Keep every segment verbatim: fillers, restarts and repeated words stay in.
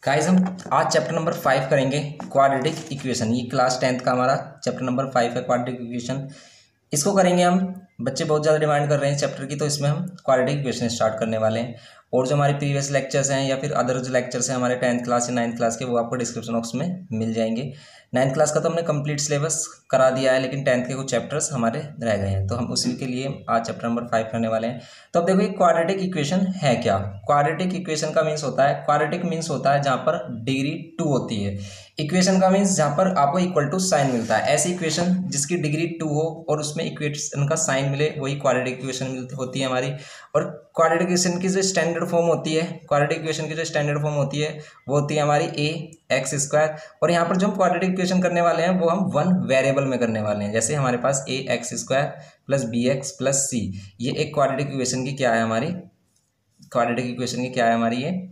Guys हम आज chapter number five करेंगे क्वाड्रेटिक इक्वेशन। ये क्लास टेंथ का हमारा चैप्टर नंबर फाइव है क्वाड्रेटिक इक्वेशन। इसको करेंगे हम। बच्चे बहुत ज़्यादा डिमांड कर रहे हैं इस चैप्टर की, तो इसमें हम क्वाड्रेटिक इक्वेशन स्टार्ट करने वाले हैं। और जो हमारे प्रीवियस लेक्चर्स हैं या फिर अदर जो लेक्चर्स हैं हमारे टेंथ क्लास या नाइन्थ क्लास के, वो आपको डिस्क्रिप्शन बॉक्स में मिल जाएंगे। नाइन्थ क्लास का तो हमने कंप्लीट सिलेबस करा दिया है, लेकिन टेंथ के कुछ चैप्टर्स हमारे रह गए हैं, तो हम उसी के लिए आज चैप्टर नंबर फाइव करने वाले हैं। तो अब देखो ये क्वाड्रेटिक इक्वेशन है क्या। क्वाड्रेटिक इक्वेशन का मीन्स होता है, क्वाड्रेटिक मीन्स होता है जहाँ पर डिग्री टू होती है। इक्वेशन का मीन्स जहाँ पर आपको इक्वल टू साइन मिलता है। ऐसी इक्वेशन जिसकी डिग्री टू हो और उसमें इक्वेशन का साइन मिले, वही क्वाड्रेटिक इक्वेशन होती है हमारी। और क्वाड्रेटिक इक्वेशन की जो स्टैंडर्ड फॉर्म होती है, क्वाड्रेटिक इक्वेशन की जो स्टैंडर्ड फॉर्म होती है वो होती है हमारी ए एक्स स्क्वायर। और यहाँ पर जो हम क्वाड्रेटिक इक्वेशन करने वाले हैं वो हम वन वेरिएबल में करने वाले हैं। जैसे हमारे पास a x square plus b x plus c, ये एक क्वाड्रेटिक इक्वेशन की क्या है हमारी, क्वाड्रेटिक इक्वेशन की क्या है हमारी, ये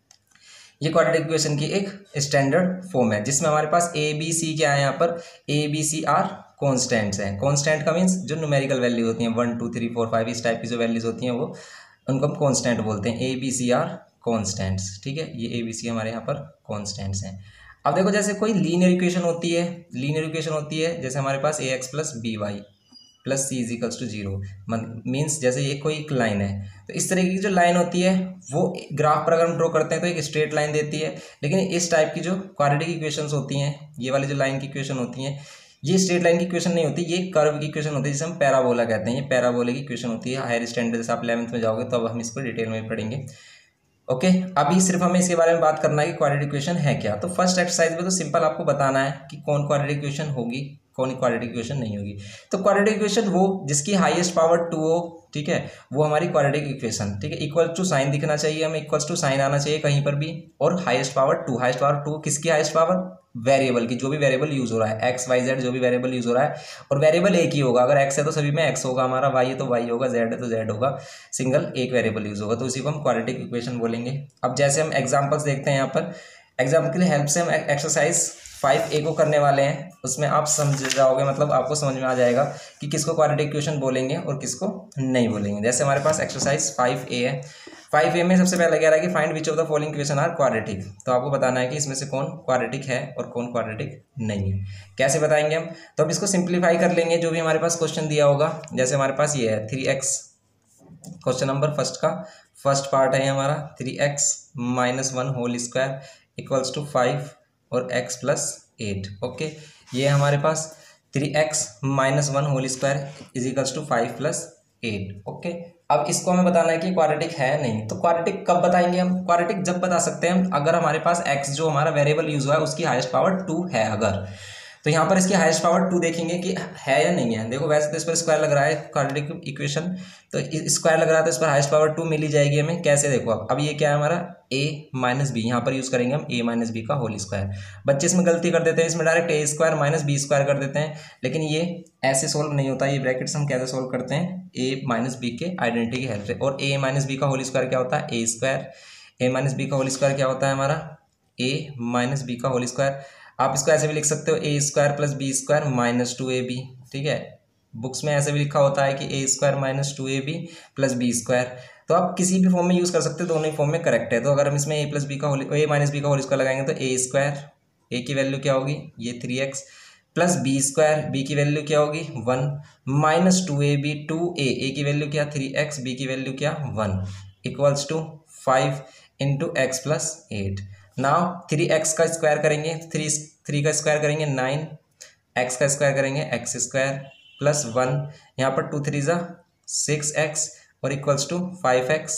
ये क्वाड्रेटिक इक्वेशन की एक स्टैंडर्ड फॉर्म है, जिसमें हमारे पास ए बी सी क्या है, यहाँ पर a B c are constants हैं। कॉन्स्टेंट का मीन्स जो न्यूमेरिकल वैल्यू होती हैं, one two three four five इस टाइप की जो वैल्यूज होती हैं वो उनको हम कॉन्स्टेंट बोलते हैं। A B c are constants, ठीक है। ये ए बी सी हमारे यहाँ पर कॉन्स्टेंट्स हैं। अब देखो जैसे कोई लीनियर इक्वेशन होती है, लीनियर इक्वेशन होती है जैसे हमारे पास a x plus b y plus c is equals to zero, means जैसे ये कोई एक लाइन है, तो इस तरीके की जो लाइन होती है वो ग्राफ पर अगर हम ड्रॉ करते हैं तो एक स्ट्रेट लाइन देती है। लेकिन इस टाइप की जो क्वाड्रेटिक इक्वेशंस होती हैं, ये वाली जो लाइन की इक्वेशन होती हैं, ये स्ट्रेट लाइन की इक्वेशन नहीं होती, ये कर्व की इक्वेशन होती है जिसे हम पैराबोला कहते हैं। ये पैराबोला की इक्वेशन होती है। हायर स्टैंडर्ड जैसे आप इलेवंथ में जाओगे तो अब हम इसको डिटेल में पढ़ेंगे। ओके okay, अभी सिर्फ हमें इसके बारे में बात करना है कि क्वाड्रेटिक इक्वेशन है क्या। तो फर्स्ट एक्सरसाइज में तो सिंपल आपको बताना है कि कौन क्वाड्रेटिक इक्वेशन होगी, कौन क्वाड्रेटिक इक्वेशन नहीं होगी। तो क्वाड्रेटिक इक्वेशन वो जिसकी हाईएस्ट पावर टू हो, ठीक है, वो हमारी क्वाड्रेटिक इक्वेशन, ठीक है। इक्वल टू साइन दिखना चाहिए हमें, इक्वल टू साइन आना चाहिए कहीं पर भी। और highest power two, highest power two किसकी हाईएस्ट पावर, वेरिएबल की, जो भी वेरिएबल यूज हो रहा है, एक्स वाई जेड जो भी वेरिएबल यूज हो रहा है। और वेरिएबल एक ही होगा, अगर एक्स है तो सभी में एक्स होगा हमारा, वाई है तो वाई होगा, जेड है तो जेड होगा, सिंगल एक वेरिएबल यूज होगा, तो उसी को हम क्वाड्रेटिक इक्वेशन बोलेंगे। अब जैसे हम एग्जांपल्स देखते हैं यहाँ पर, एग्जाम्पल के लिए हेल्प से हम एक्सरसाइज फाइव ए को करने वाले हैं। उसमें आप समझ जाओगे, मतलब आपको समझ में आ जाएगा कि किसको क्वाड्रेटिक इक्वेशन बोलेंगे और किसको नहीं बोलेंगे। जैसे हमारे पास एक्सरसाइज फाइव ए है। फाइव ए में सबसे पहले कह रहा है कि find which of the following equation are quadratic. तो आपको बताना है कि इसमें से कौन क्वाड्रेटिक है और कौन क्वाड्रेटिक नहीं है। कैसे बताएंगे हम, तो अब इसको सिंप्लीफाई कर लेंगे जो भी हमारे पास क्वेश्चन दिया होगा। जैसे हमारे पास ये है three x, question number first का फर्स्ट पार्ट है हमारा, three x minus one whole square equals to five और एक्स प्लस एट। ओके, ये हमारे पास three x minus one whole square is equals to five plus eight. Okay, अब इसको हमें बताना है कि क्वाड्रेटिक है नहीं। तो क्वाड्रेटिक कब बताएंगे हम, क्वाड्रेटिक जब बता सकते हैं अगर हमारे पास एक्स जो हमारा वेरिएबल यूज हुआ है उसकी हाईएस्ट पावर टू है। अगर तो यहाँ पर इसकी हाईएस्ट पावर टू देखेंगे कि है या नहीं है। देखो वैसे तो इस पर स्क्वायर लग रहा है क्वाड्रेटिक इक्वेशन, तो स्क्वायर लग रहा है तो इस पर हाईएस्ट पावर टू मिल ही जाएगी हमें। कैसे, देखो अब अब ये क्या है हमारा a माइनस बी, यहाँ पर यूज करेंगे हम a माइनस बी का होल स्क्वायर। बच्चे इसमें गलती कर देते हैं, इसमें direct a square minus B square कर देते हैं, लेकिन ये ऐसे सोल्व नहीं होता। ये ब्रैकेट्स हम कैसे सोल्व करते हैं, a माइनस बी के आइडेंटिटी की हेल्प से। और a माइनस बी का होल स्क्वायर क्या होता है, a square. a minus B का होल स्क्वायर क्या होता है हमारा, a माइनस बी का होल स्क्वायर। आप इसको ऐसे भी लिख सकते हो a square plus B square minus two a b, ठीक है। बुक्स में ऐसे भी लिखा होता है कि a square minus two a b plus B square. तो आप किसी भी फॉर्म में यूज़ कर सकते हो, दोनों ही फॉर्म में करेक्ट है। तो अगर हम इसमें ए प्लस बी का होल ए माइनस बी का होल स्क्वायर लगाएंगे तो ए स्क्वायर, ए की वैल्यू क्या होगी, ये three x plus B square, b की वैल्यू क्या होगी one, minus two a b two a, a की वैल्यू क्या थ्री एक्स, बी की वैल्यू क्या one, equals to five into x plus eight. Now three x का square करेंगे, three three का स्क्वायर करेंगे नाइन, एक्स का स्क्वायर करेंगे एक्स स्क्वायर प्लस वन, यहाँ पर टू थ्री ज़ा सिक्स एक्स और equals to five x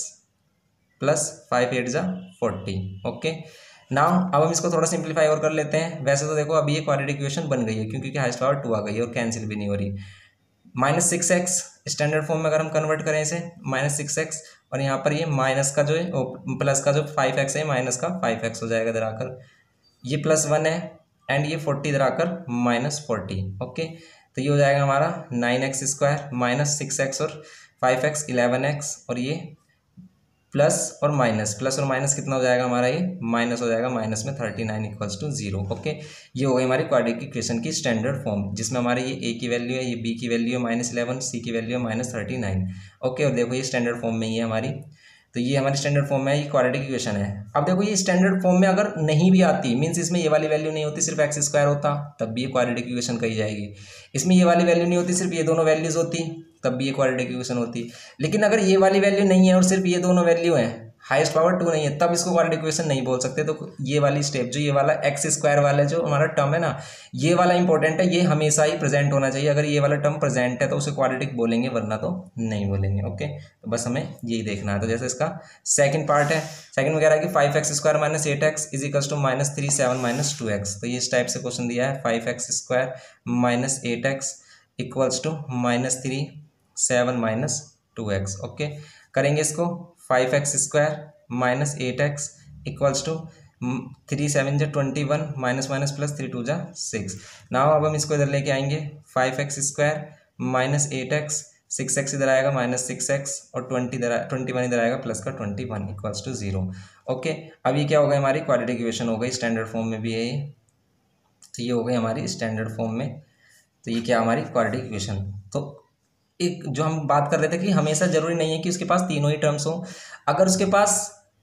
plus five eight ज़ा फोर्टी। ओके, नाउ अब हम इसको थोड़ा सिंप्लीफाई और कर लेते हैं। वैसे तो देखो अभी ये क्वाड्रेटिक इक्वेशन बन गई है क्योंकि हाईएस्ट पावर टू आ गई है और कैंसिल भी नहीं हो रही। Minus six x standard form में अगर हम कन्वर्ट करें इसे, माइनस सिक्स एक्स और यहाँ पर ये माइनस का जो है प्लस का जो फाइव एक्स है माइनस का फाइव एक्स हो जाएगा इधर आकर, ये प्लस वन है एंड ये फोर्टी इधर आकर माइनस फोर्टी। ओके, तो ये हो जाएगा हमारा nine x square minus six x और फाइव एक्स इलेवन एक्स और ये प्लस और माइनस, प्लस और माइनस कितना हो जाएगा हमारा, ये माइनस हो जाएगा, माइनस में thirty nine equals to zero. Okay, ये हो गई हमारी क्वाड्रेटिक इक्वेशन की स्टैंडर्ड फॉर्म, जिसमें हमारे ये ए की वैल्यू है, ये बी की वैल्यू है माइनस इलेवन, सी की वैल्यू है माइनस थर्टी नाइन। ओके, और देखो ये स्टैंडर्ड फॉर्म में ही है हमारी। तो ये हमारी स्टैंडर्ड फॉर्म में ये क्वाड्रेटिक इक्वेशन है। अब देखो ये स्टैंडर्ड फॉर्म में अगर नहीं भी आती, मीन्स इसमें ये वाली वैल्यू नहीं होती, सिर्फ एक्स स्क्वायर होता, तब भी ये क्वाड्रेटिक इक्वेशन कही जाएगी। इसमें ये वाली वैल्यू नहीं होती, सिर्फ ये दोनों वैल्यूज होती, तब भी ये क्वाड्रेटिक इक्वेशन होती। लेकिन अगर ये वाली वैल्यू नहीं है और सिर्फ ये दोनों वैल्यू है, हाईएस्ट पावर टू नहीं है, तब इसको क्वाड्रेटिक इक्वेशन नहीं बोल सकते। तो ये वाली स्टेप, जो ये वाला एक्स स्क्वायर वाला जो हमारा टर्म है ना, ये वाला इंपॉर्टेंट है, ये हमेशा ही प्रेजेंट होना चाहिए। अगर ये वाला टर्म प्रेजेंट है तो उसे क्वाड्रेटिक बोलेंगे, वरना तो नहीं बोलेंगे। ओके, तो बस हमें यही देखना है। तो जैसे इसका सेकंड पार्ट है, सेकंड वगैरह की five x square minus eight x is equals to minus three seven minus two x. तो ये इस टाइप से क्वेश्चन दिया है, five x square minus eight x equals to minus three seven minus two x. Okay, करेंगे इसको, five x square minus eight x equals to three seven जा twenty one minus minus plus three two जा six. Now अब हम इसको इधर लेके आएंगे, five x square minus eight x, six x इधर आएगा माइनस सिक्स एक्स और ट्वेंटी इधर ट्वेंटी वन इधर आएगा प्लस का twenty one equals to zero. Okay, अब ये क्या हो गई हमारी क्वाड्रेटिक इक्वेशन हो गई, स्टैंडर्ड फॉर्म में भी है ये। तो ये हो गई हमारी स्टैंडर्ड फॉर्म में। तो ये क्या हमारी क्वाड्रेटिक इक्वेशन। तो एक जो हम बात कर रहे थे कि हमेशा जरूरी नहीं है कि उसके पास तीनों ही टर्म्स हो, अगर उसके पास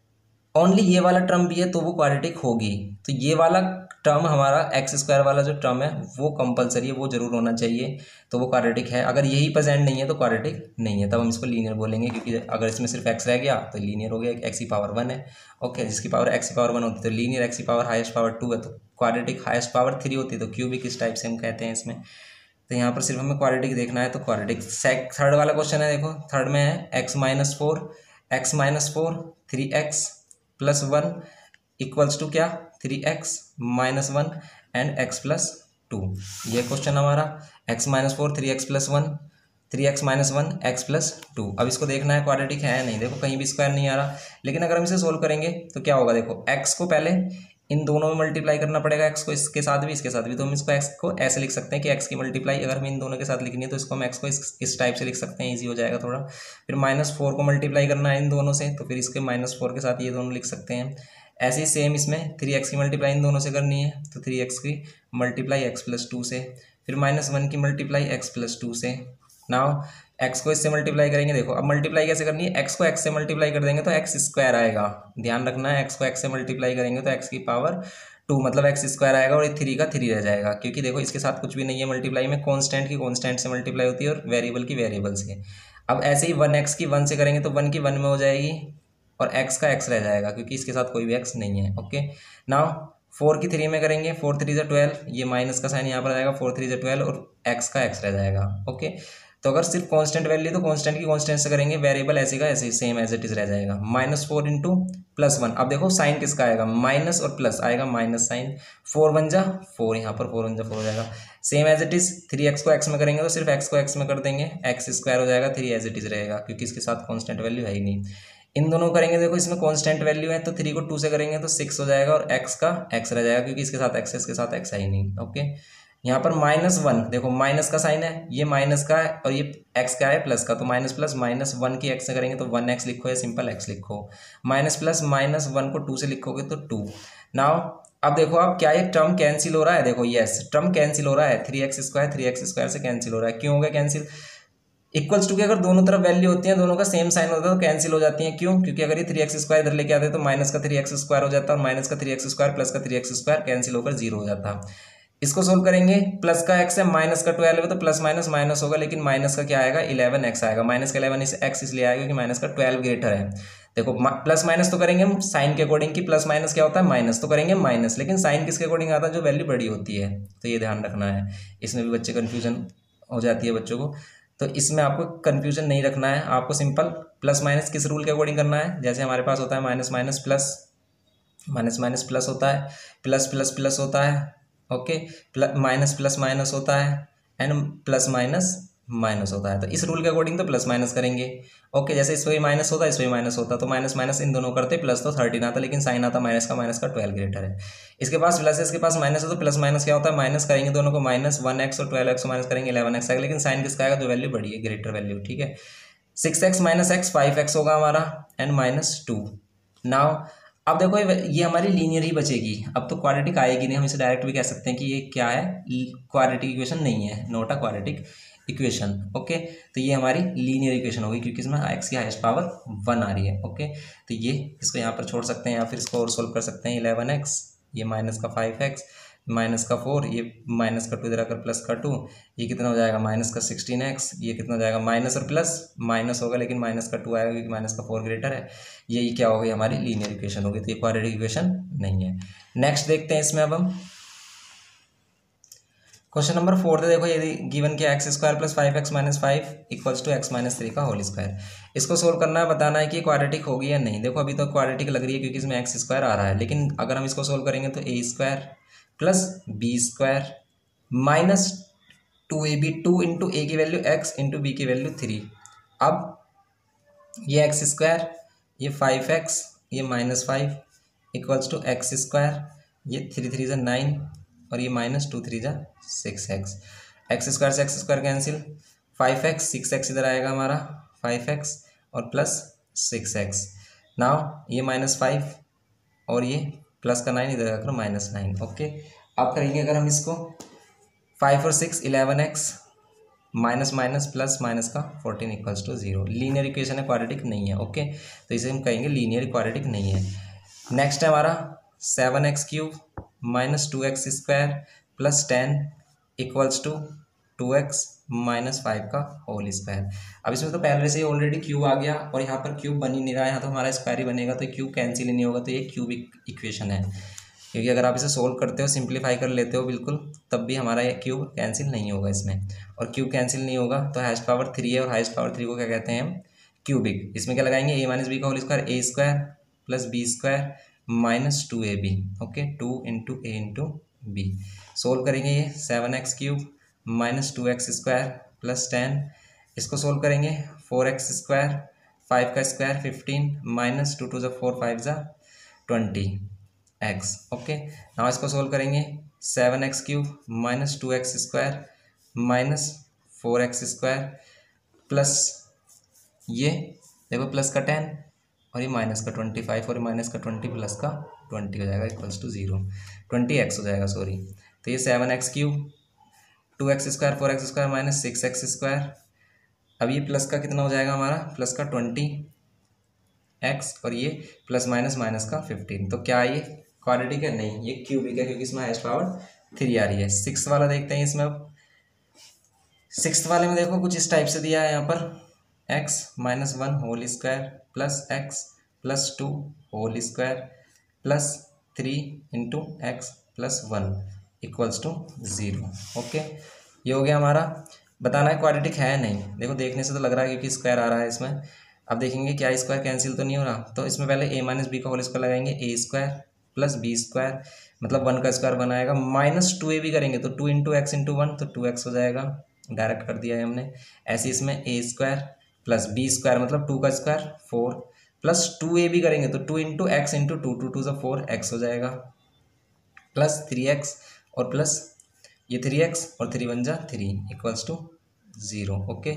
ओनली ये वाला टर्म भी है तो वो क्वाड्रेटिक होगी। तो ये वाला टर्म हमारा एक्स स्क्वायर वाला जो टर्म है वो कंपलसरी है, वो जरूर होना चाहिए, तो वो क्वाड्रेटिक है। अगर यही प्रेजेंट नहीं है तो क्वाड्रेटिक नहीं है, तब हम इसको लीनियर बोलेंगे, क्योंकि अगर इसमें सिर्फ एक्स रह गया तो लीनियर हो गया, एक्स की पावर वन है। ओके, जिसकी पावर एक्स की पावर वन होती है तो लीनियर, एक्स की पावर हाईएस्ट पावर टू है तो क्वाड्रेटिक, हाईएस्ट पावर थ्री होती है तो क्यूबिक, इस टाइप से हम कहते हैं इसमें। तो यहाँ पर सिर्फ हमें क्वाड्रेटिक देखना है, तो क्वाड्रेटिक। सेक थर्ड वाला क्वेश्चन है, देखो थर्ड में है x minus four, x minus four three x plus one equals to क्या, three x minus one and x plus two. ये क्वेश्चन हमारा, x minus four three x plus one, three x minus one x plus two. अब इसको देखना है quadratic है या नहीं। देखो कहीं भी स्क्वायर नहीं आ रहा, लेकिन अगर हम इसे सोल्व करेंगे तो क्या होगा, देखो एक्स को पहले इन दोनों में मल्टीप्लाई करना पड़ेगा, एक्स को इसके साथ भी इसके साथ भी। तो हम इसको एक्स को ऐसे लिख सकते हैं कि एक्स की मल्टीप्लाई अगर हमें इन दोनों के साथ लिखनी है तो इसको हम एक्स को इस इस टाइप से लिख सकते हैं, इजी हो जाएगा थोड़ा। फिर माइनस फोर को मल्टीप्लाई करना है इन दोनों से, तो फिर इसके माइनस फोर के साथ ये दोनों लिख सकते हैं। ऐसे ही सेम इसमें थ्री एक्स की मल्टीप्लाई इन दोनों से करनी है, तो थ्री एक्स की मल्टीप्लाई एक्स प्लस टू से, फिर माइनस वन की मल्टीप्लाई एक्स प्लस टू से। नाउ एक्स को इससे मल्टीप्लाई करेंगे, देखो अब मल्टीप्लाई कैसे करनी है, एक्स को एक्स से मल्टीप्लाई कर देंगे तो एक्स स्क्वायर आएगा, ध्यान रखना है, एक्स को एक्स से मल्टीप्लाई करेंगे तो एक्स की पावर टू मतलब एक्स स्क्वायर आएगा और ये थ्री का थ्री रह जाएगा, क्योंकि देखो इसके साथ कुछ भी नहीं है मल्टीप्लाई में, कांस्टेंट की कांस्टेंट से मल्टीप्लाई होती है और वेरिएबल की वेरिएबल से। अब ऐसे ही वन एक्स की वन से करेंगे तो वन की वन में हो जाएगी और एक्स का एक्स रह जाएगा, क्योंकि इसके साथ कोई भी एक्स नहीं है। ओके, नाउ फोर की थ्री में करेंगे, फोर थ्री जो ट्वेल्व, ये माइनस का साइन यहाँ पर आ जाएगा, फोर थ्री जो ट्वेल्व और एक्स का एक्स रह जाएगा। ओके, तो अगर सिर्फ कांस्टेंट वैल्यू तो कांस्टेंट की कांस्टेंट से करेंगे, वेरिएबल ऐसे का ऐसे सेम एज इट इज रह जाएगा। Minus four into plus one, अब देखो साइन किसका आएगा, माइनस और प्लस आएगा माइनस साइन, फोर वन जा फोर, यहाँ पर फोर वन जा फोर हो जाएगा, same as it is. Three x को एक्स में करेंगे तो सिर्फ एक्स को एक्स में कर देंगे, एक्स स्क्वायर हो जाएगा, थ्री एज इट इज रहेगा, क्योंकि इसके साथ कॉन्स्टेंट वैल्यू है ही नहीं। इन दोनों करेंगे, देखो इसमें कांस्टेंट वैल्यू है तो थ्री को टू से करेंगे तो सिक्स हो जाएगा और एक्स का एक्स रह जाएगा, क्योंकि इसके साथ एक्स इसके साथ एक्स है ही नहीं। ओके, यहाँ पर माइनस वन, देखो माइनस का साइन है, ये माइनस का है और ये एक्स का है प्लस का, तो माइनस प्लस माइनस वन की एक्स से करेंगे तो वन एक्स लिखो या सिंपल एक्स लिखो, माइनस प्लस माइनस वन को टू से लिखोगे तो टू। नाउ अब देखो अब क्या ये टर्म कैंसिल हो रहा है, देखो यस टर्म कैंसिल हो रहा है, three x square three x square से कैंसिल हो रहा है। क्यों हो गया कैंसिल, इक्वल्स टू की अगर दोनों तरफ वैल्यू होती है, दोनों का सेम साइन होता है तो कैंसिल हो जाती है। क्यों, क्योंकि अगर ये थ्री एक्स स्क्वायर इधर लेके आते तो माइनस का थ्री एक्स स्क्वायर हो जाता है और माइनस का थ्री एक्स स्क्वायर प्लस का थ्री एक्स स्क्वायर कैंसिल होकर जीरो हो जाता। इसको सोल्व करेंगे, प्लस का एक्स है माइनस का ट्वेल्व है तो प्लस माइनस माइनस होगा, लेकिन माइनस का क्या आएगा इलेवन एक्स आएगा, माइनस का इलेवन इस एक्स इसलिए आएगा क्योंकि माइनस का ट्वेल्व ग्रेटर है। देखो प्लस माइनस तो करेंगे हम साइन के अकॉर्डिंग, की प्लस माइनस क्या होता है माइनस, तो करेंगे माइनस, लेकिन साइन किसके अकॉर्डिंग आता है, जो वैल्यू बड़ी होती है। तो ये ध्यान रखना है, इसमें भी बच्चे कन्फ्यूजन हो जाती है बच्चों को, तो इसमें आपको कन्फ्यूजन नहीं रखना है, आपको सिंपल प्लस माइनस किस रूल के अकॉर्डिंग करना है। जैसे हमारे पास होता है minus minus plus, minus minus plus होता है, प्लस प्लस प्लस होता है, okay plus minus plus minus होता है एंड प्लस माइनस माइनस होता है। तो इस रूल के अकॉर्डिंग तो प्लस माइनस करेंगे। ओके, जैसे इस पर माइनस होता है इस पर माइनस होता है, तो माइनस माइनस इन दोनों करते प्लस तो थर्टीन आता, लेकिन साइन आता माइनस का, माइनस का ट्वेल्व ग्रेटर है। इसके पास प्लस है, इसके पास माइनस है, तो प्लस माइनस क्या होता है माइनस करेंगे दोनों को, माइनस वन एक्स और ट्वेल्व एक्स को माइनस करेंगे इलेवन एक्स आएगा, लेकिन साइन किसका आएगा जो वैल्यू बड़ी है, ग्रेटर वैल्यू। ठीक है, six x minus x five x होगा हमारा एंड माइनस टू। नाउ अब देखो ये हमारी लीनियर ही बचेगी, अब तो क्वाड्रेटिक आएगी नहीं, हम इसे डायरेक्ट भी कह सकते हैं कि ये क्या है, क्वाड्रेटिक इक्वेशन नहीं है, not a quadratic equation. Okay, तो ये हमारी लीनियर इक्वेशन होगी क्योंकि इसमें एक्स की हाईएस्ट पावर वन आ रही है। ओके, तो ये इसको यहाँ पर छोड़ सकते हैं या फिर इसको और सोल्व कर सकते हैं। इलेवन एक्स ये माइनस का फाइव एक्स माइनस का फोर, ये माइनस का टू इधर आकर प्लस का टू, ये कितना हो जाएगा माइनस का सिक्सटीन एक्स, ये कितना हो जाएगा माइनस और प्लस माइनस होगा लेकिन माइनस का टू आएगा क्योंकि माइनस का फोर ग्रेटर है। यही क्या हो गई हमारी लीनियर इक्वेशन होगी, तो ये क्वाड्रेटिक इक्वेशन नहीं है। नेक्स्ट देखते हैं इसमें अब हम क्वेश्चन नंबर फोर दे देखो, यदि गिवन के x square plus five x minus five equals to x minus three का होल स्क्वायर, इसको सोल्व करना है, बताना है कि क्वाड्रेटिक होगी या नहीं। देखो अभी तो क्वाड्रेटिक लग रही है क्योंकि इसमें एक्स स्क्वायर आ रहा है, लेकिन अगर हम इसको सोल्व करेंगे तो ए square plus B square minus two a b, two into a की वैल्यू एक्स इंटू बी की वैल्यू थ्री। अब ये एक्स स्क्वायर, ये फाइव एक्स, ये minus five equals to x square, ये थ्री थ्री ज़ा नाइन और ये माइनस टू थ्री ज़ा सिक्स एक्स। एक्स स्क्वायर से x square cancel, five x six x इधर आएगा हमारा, फाइव एक्स और प्लस सिक्स एक्स। नाउ ये माइनस फाइव और ये प्लस का नाइन इधर आकर माइनस नाइन। ओके, अब करेंगे अगर हम इसको, फाइव और six eleven x minus minus plus minus का fourteen equals to zero. Linear equation है, क्वाड्रेटिक नहीं है। ओके, तो इसे हम कहेंगे लीनियर क्वाड्रेटिक नहीं है। नेक्स्ट है हमारा seven x cube minus two x square plus ten equals to two x minus five का होल स्क्वायर। अब इसमें तो पहले से ही ऑलरेडी क्यूब आ गया और यहाँ पर क्यूब बन ही नहीं रहा है, यहाँ तो हमारा स्क्वायर ही बनेगा, तो क्यूब कैंसिल ही नहीं होगा, तो ये क्यूबिक इक्वेशन है। क्योंकि अगर आप इसे सोल्व करते हो, सिंप्लीफाई कर लेते हो बिल्कुल, तब भी हमारा ये क्यूब कैंसिल नहीं होगा इसमें, और क्यूब कैंसिल नहीं होगा तो हाईएस्ट पावर थ्री है, और हाईएस्ट पावर थ्री को क्या कहते हैं हम, क्यूबिक। इसमें क्या लगाएंगे, ए माइनस बी का whole square, a square plus B square minus two a b. Okay, two into a into b. Solve करेंगे ये seven x cube minus two x square plus ten, इसको solve करेंगे four x square, five का square fifteen minus two two ज़ा four, five ज़ा twenty x. Okay, now इसको solve करेंगे seven x cube minus two x square minus four x square plus ये देखो plus का टेन और ये माइनस का ट्वेंटी फाइव और माइनस का ट्वेंटी प्लस का ट्वेंटी हो जाएगा equals to zero, twenty x हो जाएगा सॉरी। तो ये seven x cube two x square four x square minus six x square, अब ये प्लस का कितना हो जाएगा हमारा, प्लस का ट्वेंटी एक्स और ये प्लस माइनस माइनस का फिफ्टीन। तो क्या ये क्वाड्रेटिक है, नहीं, ये क्यूबिक है क्योंकि इसमें हाईएस्ट पावर थ्री आ रही है। सिक्स वाला देखते हैं इसमें। अब सिक्स वाले में देखो कुछ इस टाइप से दिया है यहाँ पर, x minus one whole square plus x plus two whole square plus three into x plus one equals to zero. Okay, ये हो गया हमारा। बताना है क्वाड्रेटिक है नहीं, देखो देखने से तो लग रहा है क्योंकि स्क्वायर आ रहा है इसमें। अब देखेंगे क्या स्क्वायर कैंसिल तो नहीं हो रहा, तो इसमें पहले ए माइनस बी का होल स्क्वायर लगाएंगे, ए स्क्वायर प्लस बी स्क्वायर मतलब वन का स्क्वायर बनाएगा, माइनस टू ए भी करेंगे तो two into x into one तो टू एक्स हो जाएगा, डायरेक्ट कर दिया है हमने। ऐसे इसमें a square plus B square मतलब टू का स्क्वायर फोर प्लस टू ए भी करेंगे तो two into x into two two two ज़ा फोर एक्स हो जाएगा प्लस थ्री एक्स और प्लस ये थ्री एक्स और थ्री वन जा three equals to zero. Okay,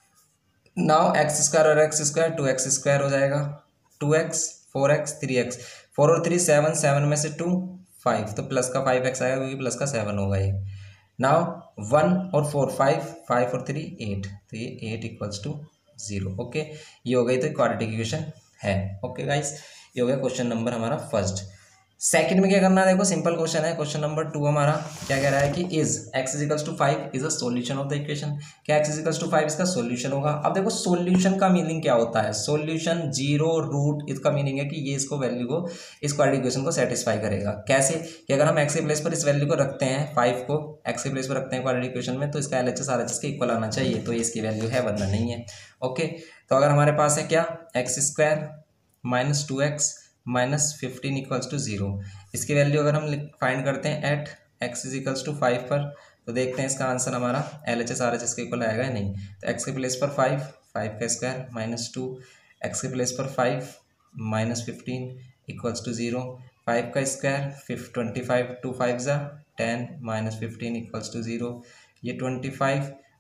now x square और x square two x square हो जाएगा, two x four x three x, four और थ्री सेवन, सेवन में से टू फाइव तो प्लस का फाइव एक्स आएगा क्योंकि प्लस का सेवन होगा ये। नाउ वन और फोर फाइव, फाइव और थ्री एट तो ये eight equals to zero. Okay, ये हो गई तो क्वाड्रेटिक इक्वेशन है। ओके गाइस, ये हो गया क्वेश्चन नंबर हमारा फर्स्ट। सेकंड में क्या करना है, देखो सिंपल क्वेश्चन है। क्वेश्चन नंबर टू हमारा क्या कह रहा है कि is x इजिकल्स to five is a solution of the equation. क्या एक्स इजिकल्स टू फाइव इसका सॉल्यूशन होगा। अब देखो सॉल्यूशन का मीनिंग क्या होता है, सॉल्यूशन जीरो रूट, इसका मीनिंग है कि ये इसको वैल्यू को इस क्वाड्रेटिक इक्वेशन को सेटिस्फाई करेगा। कैसे कि अगर हम एक्स के प्लेस पर इस वैल्यू को रखते हैं, फाइव को एक्स के प्लेस पर रखते हैं क्वाड्रेटिक इक्वेशन में, तो इसका L H S R H S के इक्वल आना चाहिए, तो ये इसकी वैल्यू है वरना नहीं है। ओके, तो अगर हमारे पास है क्या x square minus two x minus fifteen equals to zero, इसकी वैल्यू अगर हम फाइंड करते हैं at x is equals to five पर, तो देखते हैं इसका आंसर हमारा L H S R H S के इक्वल आएगा या नहीं। तो एक्स के प्लेस पर फाइव, फाइव का स्क्वायर माइनस टू, एक्स के प्लेस पर five minus fifteen equals to zero, five का square फिफ twenty five, two five ज़ा ten minus fifteen equals to zero, ये ट्वेंटी फाइव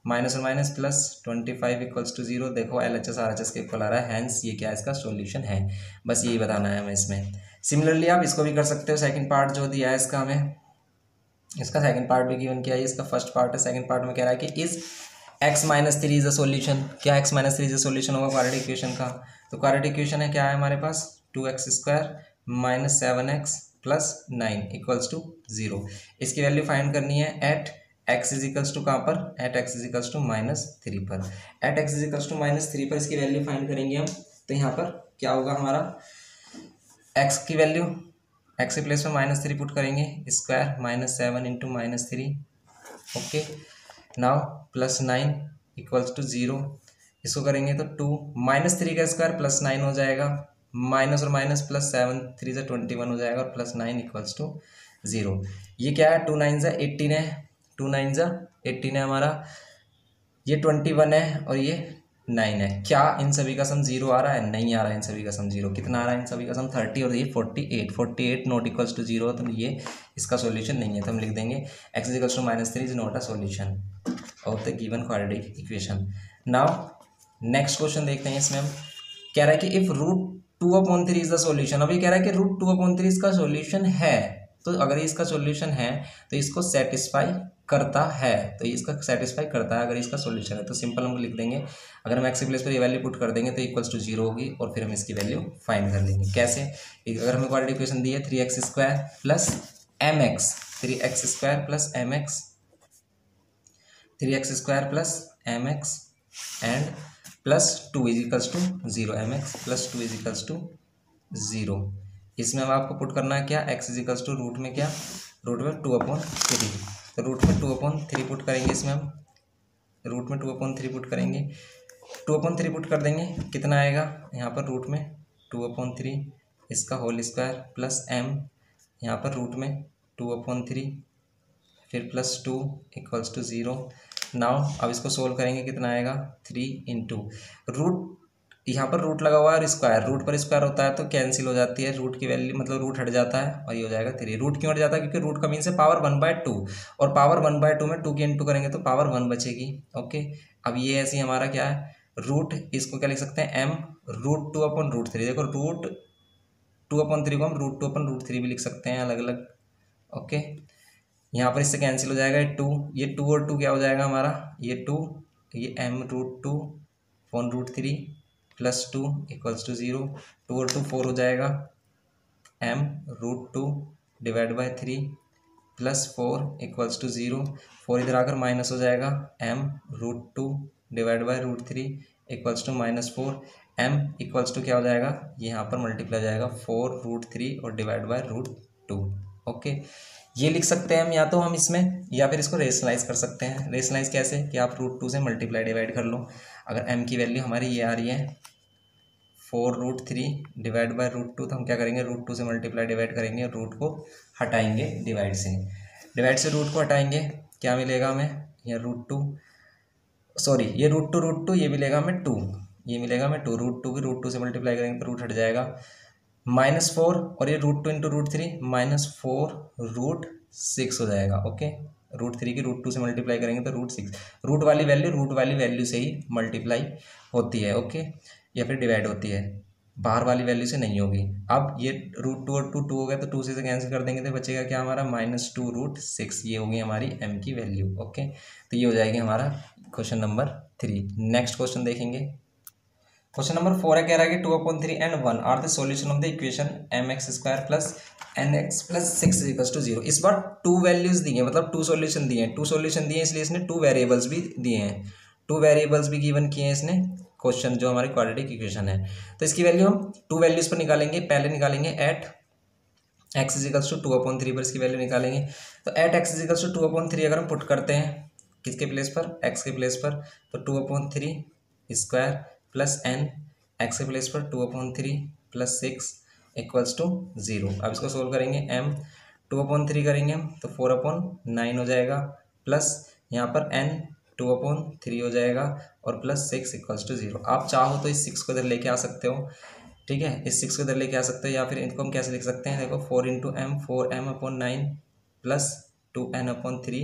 माइनस और minus plus twenty five equals to zero. देखो L H S R H S के equal आ रहा है, hence ये क्या इसका सॉल्यूशन है। बस यही बताना है हमें इसमें। सिमिलरली आप इसको भी कर सकते हो, सेकंड पार्ट जो दिया है इसका हमें, इसका सेकंड पार्ट भी गिवन किया है, इसका फर्स्ट पार्ट है। सेकंड पार्ट में कह रहा है कि is x minus three is a solution. क्या x minus three is a solution होगा क्वाड्रेटिक इक्वेशन का? तो क्वाड्रेटिक इक्वेशन है क्या है हमारे पास, two x square minus seven x plus nine equals to zero. इसकी वैल्यू फाइंड करनी है एट एक्स इजिकल्स टू कहाँ पर, at x इजिकल्स to minus three पर। At x इजिकल्स to minus three पर इसकी वैल्यू फाइंड करेंगे हम। तो यहाँ पर क्या होगा हमारा, एक्स की वैल्यू, एक्स के प्लेस में माइनस थ्री पुट करेंगे, square minus seven into minus three, okay. Now plus nine equals to zero. इसको करेंगे तो टू माइनस थ्री का स्क्वायर प्लस नाइन हो जाएगा, माइनस और माइनस प्लस सेवन थ्री से ट्वेंटी वन हो जाएगा, और plus nine equals to zero. ये क्या है, टू नाइन ज़ा एट्टीन है, टू नाइन ज़ा एट्टीन है हमारा, ये ट्वेंटी वन है और ये नाइन है। क्या इन सभी का सम जीरो आ रहा है? नहीं आ रहा है इन सभी का सम जीरो। कितना आ रहा है इन सभी का सम, थर्टी, और ये forty eight. Forty eight not equals to zero, तो ये इसका सॉल्यूशन नहीं है। तो हम लिख देंगे x equals to minus three is not a solution of the given quadratic equation. Now next question देखते हैं। इसमें हम कह रहा है कि if root two upon three is the solution. अब ये कह रहा है कि रूट टू अपॉन थ्री इसका सॉल्यूशन है, तो अगर इसका सॉल्यूशन है तो इसको सेटिस्फाई करता है, तो इसका सेटिस्फाई करता है अगर इसका सॉल्यूशन है। तो सिंपल हम लिख देंगे, अगर हम एक्स के प्लेस पर ये वैल्यू पुट कर देंगे तो इक्वल्स टू जीरो होगी, और फिर हम इसकी वैल्यू फाइंड कर लेंगे। कैसे? अगर हमें क्वाड्रेटिक इक्वेशन दी है three x square plus m x, three x square plus m x, three x square plus m x and plus two is equals to zero, m x plus two is equals to zero. इसमें हम आपको put करना है क्या, x is equals to root में क्या, root में two upon three. तो रूट में टू अपॉन थ्री पुट करेंगे, इसमें हम रूट में टू अपॉन थ्री पुट करेंगे, टू अपॉन थ्री पुट कर देंगे, कितना आएगा यहाँ पर, रूट में टू अपॉन थ्री इसका होल स्क्वायर प्लस एम, यहाँ पर रूट में टू अपॉन थ्री फिर plus two equals to zero. Now अब इसको सोल्व करेंगे, कितना आएगा, थ्री इंटू रूट, यहाँ पर रूट लगा हुआ है और स्क्वायर, रूट पर स्क्वायर होता है तो कैंसिल हो जाती है, रूट की वैल्यू मतलब रूट हट जाता है और ये हो जाएगा थ्री। रूट क्यों हट जाता है, क्योंकि रूट का मीन से पावर वन बाय टू, और पावर वन बाय टू में टू की इंटू करेंगे तो पावर वन बचेगी, ओके। अब ये ऐसे ही हमारा क्या है, रूट, इसको क्या लिख सकते हैं, m root two upon root three. देखो रूट टू अपॉन थ्री को हम root two upon root three भी लिख सकते हैं अलग अलग, ओके। यहाँ पर इससे कैंसिल हो जाएगा ये टू, ये टू और टू क्या हो जाएगा हमारा, ये टू, ये m root two upon root three plus two equals to zero, two और टू फोर हो जाएगा, m root two divide by three plus four equals to zero, four इधर आकर माइनस हो जाएगा, m root two divide by root three equals to minus four, m equals to क्या हो जाएगा, यहाँ पर मल्टीप्लाई हो जाएगा फोर रूट थ्री और divide by root two, okay. ये लिख सकते हैं हम, या तो हम इसमें, या फिर इसको रेशनलाइज कर सकते हैं। रेशनलाइज कैसे, कि आप रूट टू से मल्टीप्लाई डिवाइड कर लो। अगर m की वैल्यू हमारी ये आ रही है four root three divide by root two, तो हम क्या करेंगे, रूट टू से मल्टीप्लाई डिवाइड करेंगे, रूट को हटाएंगे डिवाइड से, डिवाइड से रूट को हटाएंगे, क्या मिलेगा हमें, ये रूट टू, सॉरी ये रूट टू रूट टू, ये मिलेगा हमें टू, ये मिलेगा हमें टू, रूट टू भी रूट टू से मल्टीप्लाई करेंगे तो रूट हट जाएगा, माइनस फोर, और ये root two into root three minus four root six हो जाएगा, ओके। रूट थ्री की रूट टू से मल्टीप्लाई करेंगे तो रूट सिक्स, रूट वाली वैल्यू रूट वाली वैल्यू से ही मल्टीप्लाई होती है, ओके, या फिर डिवाइड होती है, बाहर वाली वैल्यू से नहीं होगी। अब ये रूट टू और टू टू हो गया तो टू से कैंसिल कर देंगे तो बचेगा क्या हमारा, माइनस टू रूट सिक्स, ये होगी हमारी एम की वैल्यू, ओके। तो ये हो जाएगी हमारा question number three. Next question देखेंगे, क्वेश्चन नंबर फोर है, कह रहा है कि two upon three and one are the solution of the equation m x square plus n x plus six equals to zero. इस बार टू वैल्यूज दी हैं, मतलब टू सॉल्यूशन दिए हैं, टू सॉल्यूशन दिए हैं इसलिए इसने टू वेरिएबल्स भी दिए हैं, टू वेरिएबल्स भी गिवन किए हैं इसने क्वेश्चन जो हमारी क्वाड्रेटिक इक्वेशन है। तो इसकी वैल्यू हम टू वैल्यूज पर निकालेंगे, पहले निकालेंगे at x इजिकल्स to two upon three पर इसकी वैल्यू निकालेंगे। तो at x इजिकल्स to two upon three अगर हम पुट करते हैं किसके प्लेस पर, एक्स के प्लेस पर, तो two upon three square plus n, x के प्लेस पर two upon three plus six equals to zero. अब इसको सोल्व करेंगे, एम टू अपॉन थ्री करेंगे हम तो फोर अपॉन नाइन हो जाएगा, प्लस यहाँ पर एन टू अपॉन थ्री हो जाएगा और plus six equals to zero. आप चाहो तो इस सिक्स को इधर लेके आ सकते हो, ठीक है, इस सिक्स को इधर लेके आ सकते हो, या फिर इनको हम कैसे लिख सकते हैं, देखो four into m, four m upon nine plus two n upon three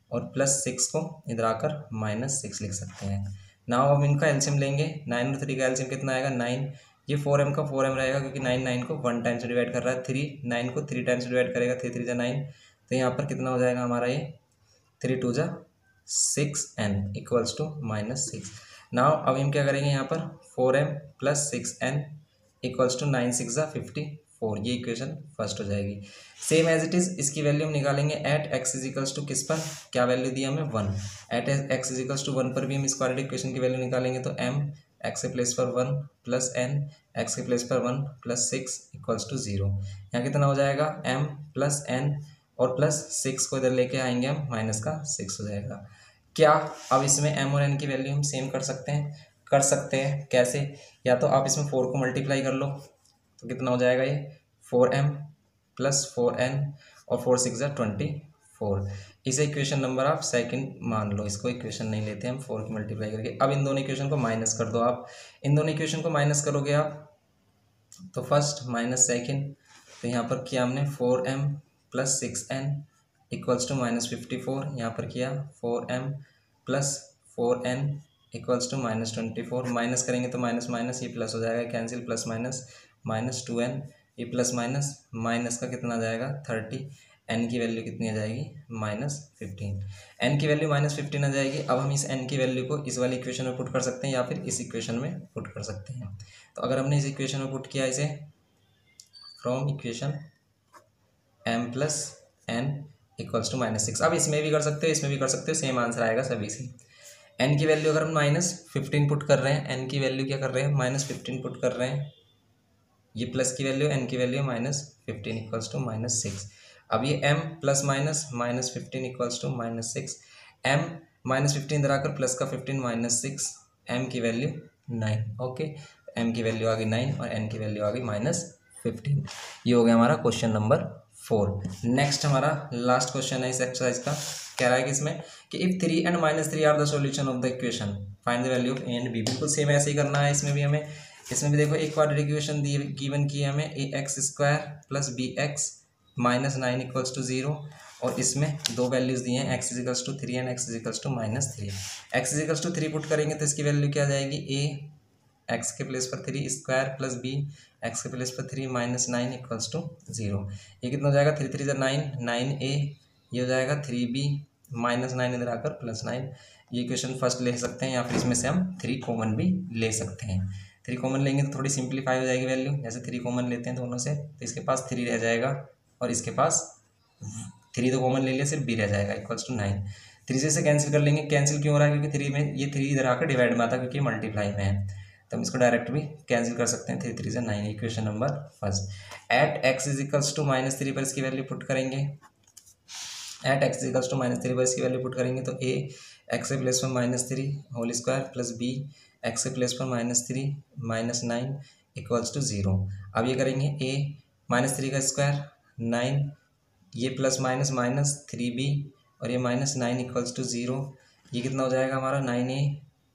और प्लस सिक्स को इधर आकर माइनस सिक्स लिख सकते हैं। नाउ हम इनका एलसीएम लेंगे, नाइन और थ्री का एलसीएम कितना आएगा नाइन, ये फोर एम का फोर एम रहेगा क्योंकि नाइन नाइन को वन टाइम से डिवाइड कर रहा है, थ्री नाइन को थ्री टाइम से डिवाइड करेगा, थ्री थ्री जा नाइन, तो यहाँ पर कितना हो जाएगा हमारा ये थ्री टू जा six n equals to minus six. Now अब हम क्या करेंगे यहाँ पर four M plus six n equals to nine six जा फिफ्टी फोर, ये इक्वेशन फर्स्ट हो जाएगी। सेम एज इट इज़ इसकी वैल्यू हम निकालेंगे एट एक्स इजिकल्स टू किस पर, क्या वैल्यू दी हमें one, at x इजिकल्स to one पर भी हम इस क्वाड्रेटिक इक्वेशन की वैल्यू निकालेंगे, तो एम एक्स के प्लेस पर वन प्लस एन एक्स के प्लेस पर one plus six equals to zero. यहाँ कितना हो जाएगा एम प्लस एन और प्लस सिक्स को इधर लेके आएंगे हम, माइनस का सिक्स हो जाएगा। क्या अब इसमें एम और एन की वैल्यू हम सेम कर सकते हैं, कर सकते हैं कैसे, या तो आप इसमें फोर को मल्टीप्लाई कर लो तो कितना हो जाएगा ये four M plus four n और फोर सिक्स ज़ा ट्वेंटी फोर, इसे इक्वेशन नंबर आप सेकंड मान लो, इसको इक्वेशन नहीं लेते हम फोर की मल्टीप्लाई करके। अब इन दोनों इक्वेशन को माइनस कर दो आप, इन दोनों इक्वेशन को माइनस करोगे आप तो फर्स्ट माइनस सेकेंड, तो यहाँ पर किया हमने four M plus six n equals to minus fifty four, यहाँ पर किया four M plus four n equals to minus twenty four, minus करेंगे तो माइनस माइनस ये प्लस हो जाएगा, cancel plus minus minus two n, ये प्लस माइनस माइनस का कितना आ जाएगा थर्टी, एन की वैल्यू कितनी आ जाएगी माइनस फिफ्टीन, एन की वैल्यू माइनस फिफ्टीन आ जाएगी। अब हम इस एन की वैल्यू को इस वाली इक्वेशन में पुट कर सकते हैं या फिर इस इक्वेशन में पुट कर सकते हैं। तो अगर हमने इस इक्वेशन में पुट किया इसे from equation m plus n equals to minus six, अब इसमें भी कर सकते हो इसमें भी कर सकते हो, सेम आंसर आएगा सभी से। एन की वैल्यू अगर हम माइनस फिफ्टीन पुट कर रहे हैं, एन की वैल्यू क्या कर रहे हैं माइनस फिफ्टीन पुट कर रहे हैं, ये प्लस की वैल्यू एन की value minus fifteen equals to minus six. अब ये m plus minus minus fifteen equals to minus six, m minus fifteen इधर आकर प्लस का फिफ्टीन माइनस सिक्स, एम की वैल्यू नाइन, ओके एम की value आ गई नाइन और एन की वैल्यू आ गई माइनस फिफ्टीन। ये हो गया हमारा क्वेश्चन नंबर फोर। नेक्स्ट हमारा लास्ट क्वेश्चन है इस एक्सरसाइज का, कह रहा है कि इसमें कि if three and minus three are the solution of the equation find the value of a and b, बिल्कुल सेम ऐसे ही करना है इसमें भी हमें। इसमें भी देखो एक क्वाड्रेटिक इक्वेशन दी गिवन की है हमें, a x square plus b x minus nine equals to zero, और इसमें दो वैल्यूज दिए हैं x इजिकल्स to three and x इजिकल्स to minus three. X इजिकल्स to three put करेंगे तो इसकी वैल्यू क्या आ जाएगी, ए एक्स के प्लेस पर three square plus b x के प्लेस पर three minus nine equals to zero. ये कितना हो जाएगा थ्री थ्री जर नाइन, नाइन ए, ये हो जाएगा थ्री बी माइनस नाइन इधर आकर प्लस नाइन। ये इक्वेशन फर्स्ट ले सकते हैं या फिर इसमें से हम थ्री कॉमन भी ले सकते हैं। थ्री कॉमन लेंगे तो थोड़ी सिंप्लीफाई हो जाएगी वैल्यू, जैसे थ्री कॉमन लेते हैं दोनों से तो इसके पास थ्री रह जाएगा और इसके पास थ्री तो कॉमन ले लिया सिर्फ बी रह जाएगा इक्वल्स टू नाइन। थ्री से इसे कैंसिल कर लेंगे, कैंसिल क्यों हो रहा है क्योंकि थ्री में ये थ्री इधर आकर डिवाइड में आता है क्योंकि मल्टीप्लाई में है, तो हम इसको डायरेक्ट भी कैंसिल कर सकते हैं, थ्री थ्री से nine, equation number first. At x is equals to minus three पर इसकी वैल्यू पुट करेंगे, at x is equals to minus three पर इसकी वैल्यू पुट करेंगे तो ए एक्स के प्लेस पर minus three whole square plus b x के प्लेस पर minus three minus nine equals to zero. अब ये करेंगे ए माइनस थ्री का स्क्वायर नाइन, ये plus minus minus three b और ये minus nine equals to zero. ये कितना हो जाएगा हमारा nine a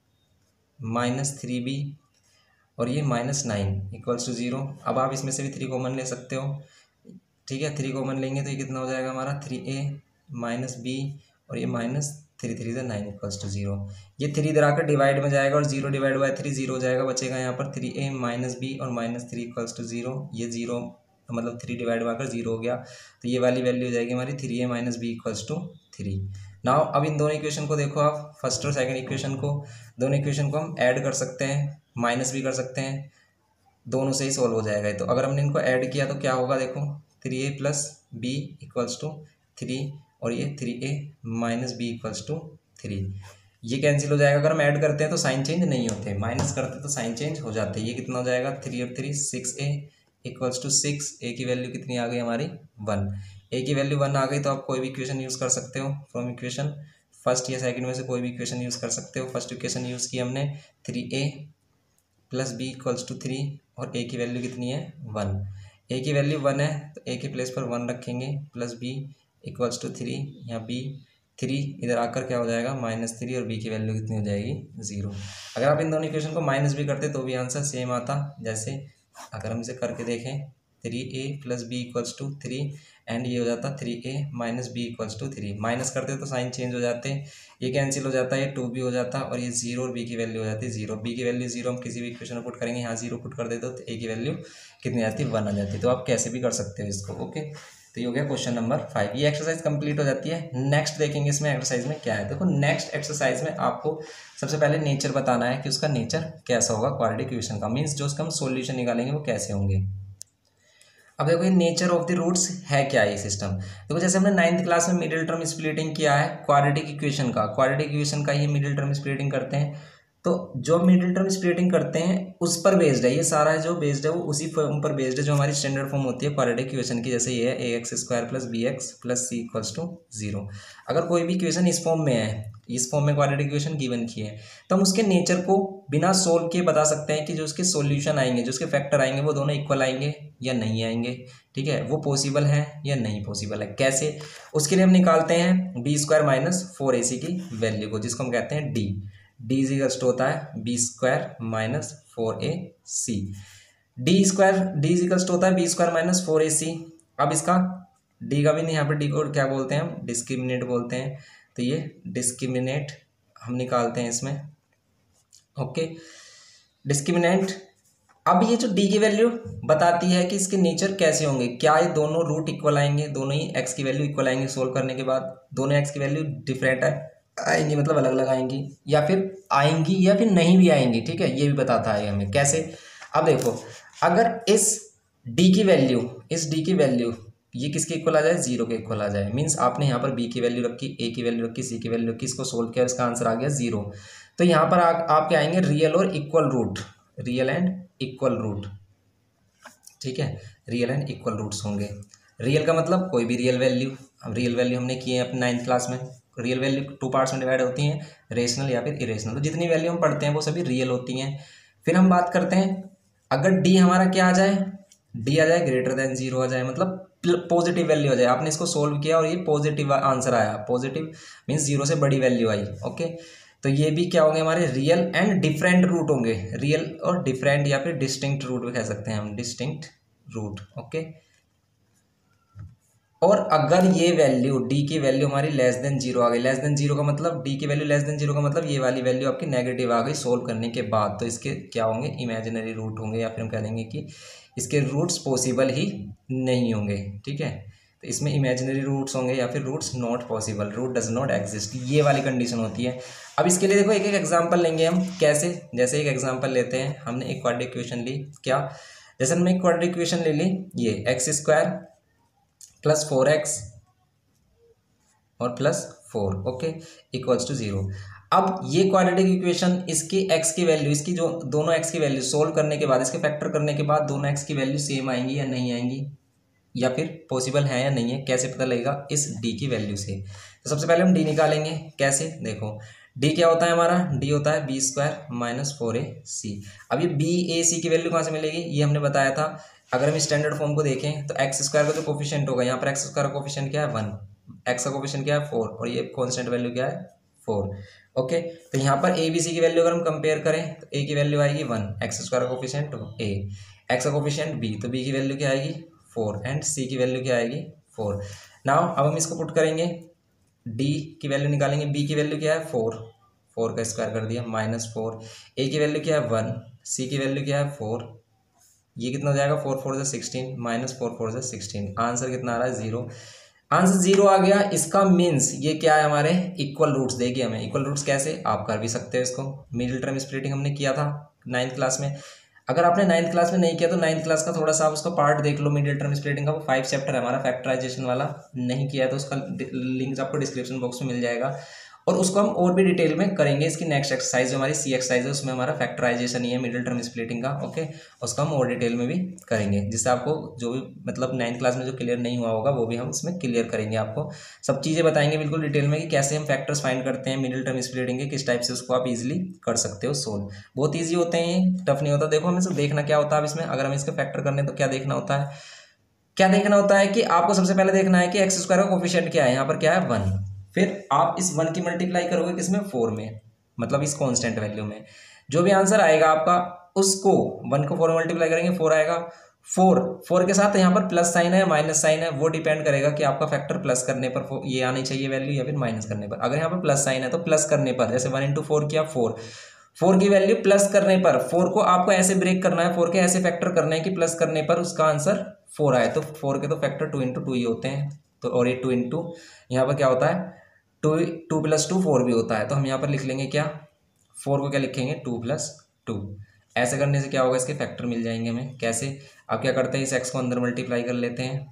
minus three b और ये minus nine equals to zero. अब आप इसमें से भी थ्री कॉमन ले सकते हो, ठीक है, थ्री कॉमन लेंगे तो ये कितना हो जाएगा हमारा थ्री ए माइनस बी और ये माइनस थ्री थ्री से नाइन इक्वल्स टू जीरो। ये थ्री इधर आकर डिवाइड में जाएगा और zero divide by three zero हो जाएगा, बचेगा यहाँ पर थ्री ए माइनस बी और minus three equals to zero. ये जीरो मतलब थ्री डिवाइड में आकर जीरो हो गया, तो ये वाली वैल्यू हो जाएगी हमारी three a minus b equals to three. Now अब इन दोनों इक्वेशन को देखो आप, फर्स्ट और सेकंड इक्वेशन को, दोनों इक्वेशन को हम ऐड कर सकते हैं, माइनस भी कर सकते हैं, दोनों से ही सॉल्व हो जाएगा। तो अगर हमने इनको ऐड किया तो क्या होगा, देखो three a plus b equals to three और ये three a minus b equals to three, ये कैंसिल हो जाएगा। अगर हम ऐड करते हैं तो साइन चेंज नहीं होते, माइनस करते हैं तो साइन चेंज हो जाते हैं। ये कितना हो जाएगा थ्री और three six a equals to six, a की वैल्यू कितनी आ गई हमारी वन, ए की वैल्यू वन आ गई तो आप कोई भी इक्वेशन यूज़ कर सकते हो फ्रॉम इक्वेशन फर्स्ट या सेकंड में से कोई भी इक्वेशन यूज़ कर सकते हो। फर्स्ट इक्वेशन यूज़ की हमने three a plus b equals to three और ए की वैल्यू कितनी है वन, ए की वैल्यू वन है तो ए के प्लेस पर वन रखेंगे plus b equals to three, यहाँ बी थ्री इधर आकर क्या हो जाएगा माइनस थ्री और बी की वैल्यू कितनी हो जाएगी ज़ीरो। अगर आप इन दोनों इक्वेशन को माइनस भी करते तो भी आंसर सेम आता। जैसे अगर हम इसे करके देखें three a plus b equals to three, and ये हो जाता three a minus b equals to three. Minus करते तो साइन चेंज हो जाते, ये कैंसिल हो जाता है, ये टू बी हो जाता और ये जीरो और बी की वैल्यू हो जाती है जीरो। बी की वैल्यू जीरो हम किसी भी इक्वेशन में पुट करेंगे, यहाँ जीरो पुट कर देते तो ए की वैल्यू कितनी आती है, वन आ जाती है। तो आप कैसे भी कर सकते हो इसको। ओके, तो ये हो गया क्वेश्चन नंबर फाइव। ये एक्सरसाइज कंप्लीट हो जाती है। नेक्स्ट देखेंगे इसमें एक्सरसाइज में क्या है। देखो नेक्स्ट एक्सरसाइज में आपको सबसे पहले नेचर बताना है कि उसका नेचर कैसा होगा क्वाड्रेटिक इक्वेशन का, मीन्स जो उसका हम सॉल्यूशन निकालेंगे वो कैसे होंगे। अब देखो ये नेचर ऑफ द रूट्स है क्या ये सिस्टम। देखो जैसे हमने नाइन्थ क्लास में मिडिल टर्म स्प्लिटिंग किया है क्वाड्रेटिक इक्वेशन का, क्वाड्रेटिक इक्वेशन का ये मिडिल टर्म स्प्लिटिंग करते हैं। तो जो मिडिल टर्म स्प्लिटिंग करते हैं उस पर बेस्ड है ये सारा, जो बेस्ड है वो उसी फॉर्म पर बेस्ड है जो हमारी स्टैंडर्ड फॉर्म होती है क्वाड्रेटिक इक्वेशन की। जैसे ये है a x square plus b x plus c equals to zero. अगर कोई भी इक्वेशन इस फॉर्म में है, इस फॉर्म में क्वाड्रेटिक इक्वेशन गिवन की है, तो हम उसके नेचर को बिना सोल्व किए बता सकते हैं कि जो उसके सॉल्यूशन आएंगे, जो उसके फैक्टर आएंगे वो दोनों इक्वल आएंगे या नहीं आएंगे। ठीक है, वो पॉसिबल है या नहीं पॉसिबल है। कैसे, उसके लिए हम निकालते हैं बी स्क्वायर माइनस फोर ए सी की वैल्यू को, जिसको हम कहते हैं D. D is equals to होता है b square minus four A c. D square D is equals to होता है बी स्क्वायर माइनस फोर ए सी। अब इसका डी का भी नहीं, यहाँ पर डी को क्या बोलते हैं हम, डिस्क्रिमिनेट बोलते हैं। तो ये डिस्क्रिमिनेट हम निकालते हैं इसमें। Okay, discriminant. अब ये जो डी की वैल्यू बताती है कि इसके नेचर कैसे होंगे, क्या ये दोनों रूट इक्वल आएंगे, दोनों ही एक्स की वैल्यू इक्वल आएंगे सोल्व करने के बाद, दोनों एक्स की वैल्यू डिफरेंट है आएंगी मतलब अलग अलग आएंगी, या फिर आएंगी या फिर नहीं भी आएंगी। ठीक है, ये भी बताता है हमें कैसे। अब देखो अगर इस डी की वैल्यू इस डी की वैल्यू ये किसके इक्वल आ जाए, जीरो के इक्वल आ जाए, मीन्स आपने यहाँ पर बी की वैल्यू रखी, ए की वैल्यू रखी, सी की वैल्यू रखी, इसको सोल्व किया, इसका आंसर आ गया जीरो। तो यहाँ पर आ, आप क्या आएंगे, रियल और equal root, real and equal root. ठीक है, रियल एंड इक्वल रूट्स होंगे। रियल का मतलब कोई भी रियल वैल्यू, अब रियल वैल्यू हमने की है अपने नाइन्थ क्लास में। रियल वैल्यू टू पार्ट्स में डिवाइड होती हैं, रेशनल या फिर इरेशनल। तो जितनी वैल्यू हम पढ़ते हैं वो सभी रियल होती हैं। फिर हम बात करते हैं अगर डी हमारा क्या आ जाए, डी आ जाए ग्रेटर देन जीरो आ जाए, मतलब पॉजिटिव वैल्यू आ जाए। आपने इसको सोल्व किया और ये पॉजिटिव आंसर आया, पॉजिटिव मीन्स जीरो से बड़ी वैल्यू आई। ओके, तो ये भी क्या होंगे हमारे रियल एंड डिफरेंट रूट होंगे, रियल और डिफरेंट या फिर डिस्टिंक्ट रूट भी कह सकते हैं हम, डिस्टिंक्ट रूट। ओके, और अगर ये वैल्यू डी की वैल्यू हमारी लेस देन जीरो आ गई, लेस देन जीरो का मतलब डी की वैल्यू लेस देन जीरो का मतलब ये वाली वैल्यू आपकी नेगेटिव आ गई सोल्व करने के बाद, तो इसके क्या होंगे, इमेजिनरी रूट होंगे, या फिर हम कह देंगे कि इसके रूट्स पॉसिबल ही नहीं होंगे। ठीक है, तो इसमें इमेजिनरी रूट्स होंगे या फिर roots not possible, root does not exist, ये वाली कंडीशन होती है। अब इसके लिए देखो एक एक एग्जाम्पल लेंगे हम। कैसे, जैसे एक एग्जाम्पल लेते हैं, हमने एक क्वाड्रेटिक इक्वेशन ली, क्या, जैसे हमने एक क्वाड्रेटिक इक्वेशन ले ली, ये x square plus four x और plus four, okay, equals to zero. अब ये क्वाड्रेटिक इक्वेशन इसकी एक्स की वैल्यू, इसकी जो दोनों एक्स की वैल्यू सोल्व करने के बाद, इसके फैक्टर करने के बाद दोनों एक्स की वैल्यू सेम आएंगी या नहीं आएंगी, या फिर पॉसिबल है या नहीं है, कैसे पता लगेगा, इस डी की वैल्यू से। तो सबसे पहले हम डी निकालेंगे। कैसे, देखो डी क्या होता है हमारा, डी होता है बी स्क्वायर माइनस फोर ए सी। अब ये बी ए सी की वैल्यू कहाँ से मिलेगी, ये हमने बताया था। अगर हम स्टैंडर्ड फॉर्म को देखें तो एक्स स्क्वायर का जो कोफिशिएंट होगा, यहाँ पर एक्स स्क्वायर का कोफिशिएंट क्या है, वन, एक्स का कोफिशिएंट क्या है, फोर, और ये कांस्टेंट वैल्यू क्या है, फोर। ओके, तो यहाँ पर ए बी सी की वैल्यू अगर हम कंपेयर करें तो ए की वैल्यू आएगी वन, एक्स स्क्वायर का कोफिशिएंट ए, एक्स का कोफिशिएंट बी, तो बी की वैल्यू क्या आएगी, फोर, एंड सी की वैल्यू क्या आएगी, फोर। नाउ अब हम इसको पुट करेंगे, डी की वैल्यू निकालेंगे, बी की वैल्यू क्या है, फोर, फोर का स्क्वायर कर दिया माइनस फोर, ए की वैल्यू क्या है, वन, सी की वैल्यू क्या है, फोर, ये कितना हो जाएगा, फोर फोर से सिक्सटीन, माइनस फोर फोर से सिक्सटीन, आंसर कितना आ रहा है, जीरो। आंसर जीरो आ गया, इसका मीन्स ये क्या है, हमारे इक्वल रूट्स देगी हमें। इक्वल रूट्स कैसे, आप कर भी सकते हो इसको, मिडिल टर्म स्प्लिटिंग हमने किया था नाइन्थ क्लास में। अगर आपने नाइन्थ क्लास में नहीं किया तो नाइन्थ क्लास का थोड़ा सा आप उसका पार्ट देख लो, मिडिल टर्म स्प्लिटिंग का, वो फाइव चैप्टर है हमारा फैक्टराइजेशन वाला, नहीं किया है तो उसका लिंक आपको डिस्क्रिप्शन बॉक्स में मिल जाएगा, और उसको हम और भी डिटेल में करेंगे। इसकी नेक्स्ट एक्सरसाइज जो हमारी सी एक्सरसाइज है उसमें हमारा फैक्टराइजेशन ही है मिडिल टर्म स्प्लिटिंग का। ओके, उसका हम और डिटेल में भी करेंगे, जिससे आपको जो भी मतलब नाइन्थ क्लास में जो क्लियर नहीं हुआ होगा वो भी हम इसमें क्लियर करेंगे। आपको सब चीज़ें बताएंगे बिल्कुल डिटेल में कि कैसे हम फैक्टर्स फाइंड करते हैं मिडिल टर्म स्प्लिटिंग के, किस टाइप से उसको आप इजिली कर सकते हो सोल्व। बहुत ईजी होते हैं, टफ नहीं होता। देखो हमें सिर्फ देखना क्या होता है इसमें, अगर हमें इसके फैक्टर करने तो क्या देखना होता है, क्या देखना होता है कि आपको सबसे पहले देखना है कि एक्स स्क्वायर का कोफिशिएंट क्या है, यहाँ पर क्या है, वन। फिर आप इस वन की मल्टीप्लाई करोगे किसमें, फोर में, मतलब इस कांस्टेंट वैल्यू में। जो भी आंसर आएगा आपका उसको वन को फोर में मल्टीप्लाई करेंगे फोर आएगा, फोर फोर के साथ यहाँ पर प्लस साइन है माइनस साइन है, वो डिपेंड करेगा कि आपका फैक्टर प्लस करने पर ये आनी चाहिए वैल्यू या फिर माइनस करने पर। अगर यहाँ पर प्लस साइन है तो प्लस करने पर, जैसे वन इंटू फोर किया फोर, फोर की वैल्यू प्लस करने पर, फोर को आपको ऐसे ब्रेक करना है, फोर के ऐसे फैक्टर करना है कि प्लस करने पर उसका आंसर फोर आए। तो फोर के तो फैक्टर टू इंटू टू ही होते हैं, तो और ये टू इंटू यहाँ पर क्या होता है, two two plus two four भी होता है। तो हम यहाँ पर लिख लेंगे क्या, फोर को क्या लिखेंगे, टू प्लस टू। ऐसे करने से क्या होगा, इसके फैक्टर मिल जाएंगे हमें। कैसे, अब क्या करते हैं, इस एक्स को अंदर मल्टीप्लाई कर लेते हैं,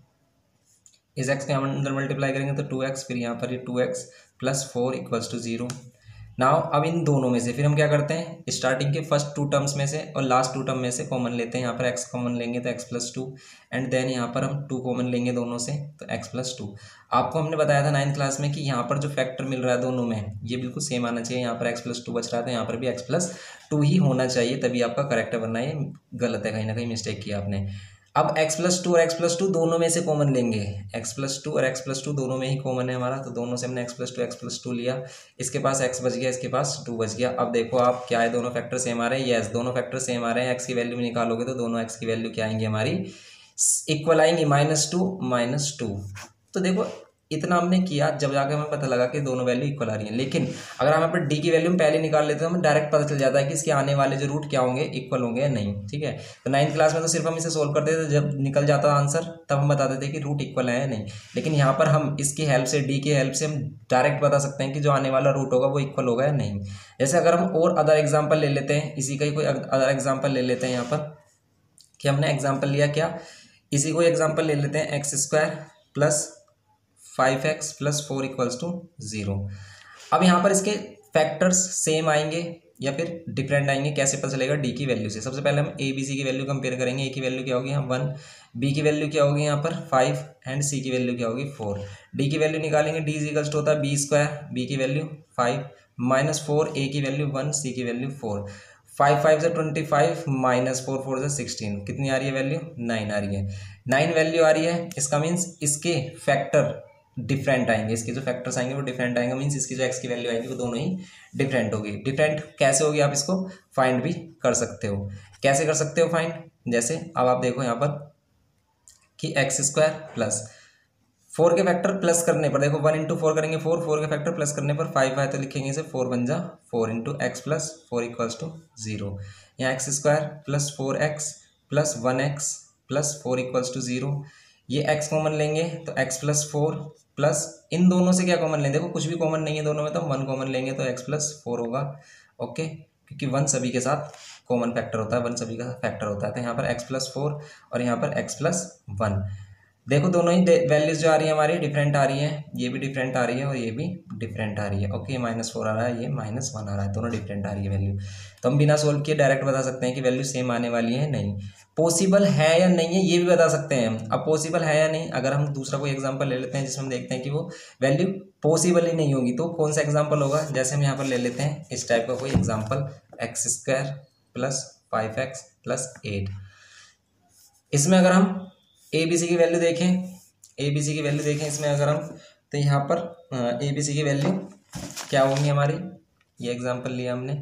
इस एक्स के हम अंदर मल्टीप्लाई करेंगे तो टू एक्स, फिर यहाँ पर ये two x plus four equals to zero. Now अब इन दोनों में से फिर हम क्या करते हैं, स्टार्टिंग के फर्स्ट टू टर्म्स में से और लास्ट टू टर्म में से कॉमन लेते हैं। यहाँ पर x कॉमन लेंगे तो x plus two, and then यहाँ पर हम टू कॉमन लेंगे दोनों से तो x प्लस टू। आपको हमने बताया था नाइन्थ क्लास में कि यहाँ पर जो फैक्टर मिल रहा है दोनों में, ये बिल्कुल सेम आना चाहिए। यहाँ पर x प्लस टू बच रहा है तो यहाँ पर भी x प्लस टू ही होना चाहिए, तभी आपका करेक्ट है, वरना ये गलत है, कहीं ना कहीं मिस्टेक किया आपने। अब x प्लस टू और x प्लस टू दोनों में से कॉमन लेंगे, x प्लस टू और x प्लस टू दोनों में ही कॉमन है हमारा, तो दोनों से हमने x plus two x plus two लिया, इसके पास x बच गया, इसके पास टू बच गया। अब देखो आप क्या है, दोनों फैक्टर सेम आ रहे हैं, यस दोनों फैक्टर सेम आ रहे हैं। x की वैल्यू भी निकालोगे तो दोनों x की वैल्यू क्या आएंगी हमारी, इक्वल आएंगी, माइनस टू माइनस टू। तो देखो इतना हमने किया, जब जाकर हमें पता लगा कि दोनों वैल्यू इक्वल आ रही हैं। लेकिन अगर हम यहाँ पर डी की वैल्यू पहले निकाल लेते हैं तो हमें डायरेक्ट पता चल जाता है कि इसके आने वाले जो रूट क्या होंगे, इक्वल होंगे या नहीं। ठीक है, तो नाइन्थ क्लास में तो सिर्फ हम इसे सोल्व करते थे, जब निकल जाता आंसर तब हम बताते थे कि रूट इक्वल है या नहीं। लेकिन यहाँ पर हम इसकी हेल्प से, डी की हेल्प से हम डायरेक्ट बता सकते हैं कि जो आने वाला रूट होगा वो इक्वल होगा या नहीं। जैसे अगर हम और अदर एग्जाम्पल ले लेते हैं, इसी का ही कोई अदर एग्जाम्पल ले लेते हैं यहाँ पर, कि हमने एग्जाम्पल लिया क्या, इसी को एग्जाम्पल ले लेते हैं, x square plus five x plus four equals to zero. अब यहाँ पर इसके फैक्टर्स सेम आएंगे या फिर डिफरेंट आएंगे, कैसे पता चलेगा, डी की वैल्यू से। सबसे पहले हम ए बी सी की वैल्यू कंपेयर करेंगे। ए की वैल्यू क्या होगी यहाँ वन, बी की वैल्यू क्या होगी यहाँ पर फाइव, एंड सी की वैल्यू क्या होगी फोर। डी की वैल्यू निकालेंगे, डी इज इक्वल्स टू होता है बी स्क्वायर, बी की वैल्यू फाइव माइनस फोर, ए की वैल्यू वन, सी की वैल्यू फोर। फाइव फाइव से twenty five minus four four से सिक्सटीन, कितनी आ रही है वैल्यू, नाइन आ रही है। नाइन वैल्यू आ रही है, इसका मीन्स इसके फैक्टर डिफरेंट आएंगे, इसके जो फैक्टर्स आएंगे वो डिफरेंट आएंगे, मीन्स इसकी जो एक्स की वैल्यू आएगी वो दोनों ही डिफरेंट होगी। डिफरेंट कैसे होगी, आप इसको फाइंड भी कर सकते हो। कैसे कर सकते हो फाइंड, जैसे अब आप देखो यहाँ पर कि एक्स स्क्वायर प्लस फोर के फैक्टर प्लस करने पर, देखो वन इंटू फोर करेंगे फोर, फोर के फैक्टर प्लस करने पर फाइव आए तो लिखेंगे इसे फोर बन जा four into x plus four equals to zero. यहाँ x square plus four x plus one x plus four equals to zero. ये x कॉमन लेंगे तो x प्लस फोर प्लस इन दोनों से क्या कॉमन लेंगे, देखो कुछ भी कॉमन नहीं है दोनों में, तो वन कॉमन लेंगे तो x प्लस फोर होगा। ओके, क्योंकि वन सभी के साथ कॉमन फैक्टर होता है, वन सभी का फैक्टर होता है। तो यहाँ पर x प्लस फोर और यहाँ पर x प्लस वन। देखो दोनों ही वैल्यूज जो आ रही है हमारी डिफरेंट आ रही है, ये भी डिफरेंट आ रही है और ये भी डिफरेंट आ रही है। ओके, माइनस फोर आ रहा है, ये माइनस वन आ रहा है, दोनों डिफरेंट आ रही है वैल्यू। तो हम बिना सोल्व किए डायरेक्ट बता सकते हैं कि वैल्यू सेम आने वाली है नहीं। पॉसिबल है या नहीं है ये भी बता सकते हैं हम। अब पॉसिबल है या नहीं, अगर हम दूसरा कोई एग्जांपल ले लेते हैं जिसमें हम देखते हैं कि वो वैल्यू पॉसिबल ही नहीं होगी, तो कौन सा एग्जांपल होगा, जैसे हम यहाँ पर ले लेते हैं इस टाइप का कोई example, x square plus five x plus eight. इसमें अगर हम ए बी सी की वैल्यू देखें, ए बी सी की वैल्यू देखें इसमें अगर हम, तो यहाँ पर ए बी सी की वैल्यू क्या होगी हमारी, ये एग्जांपल लिया हमने,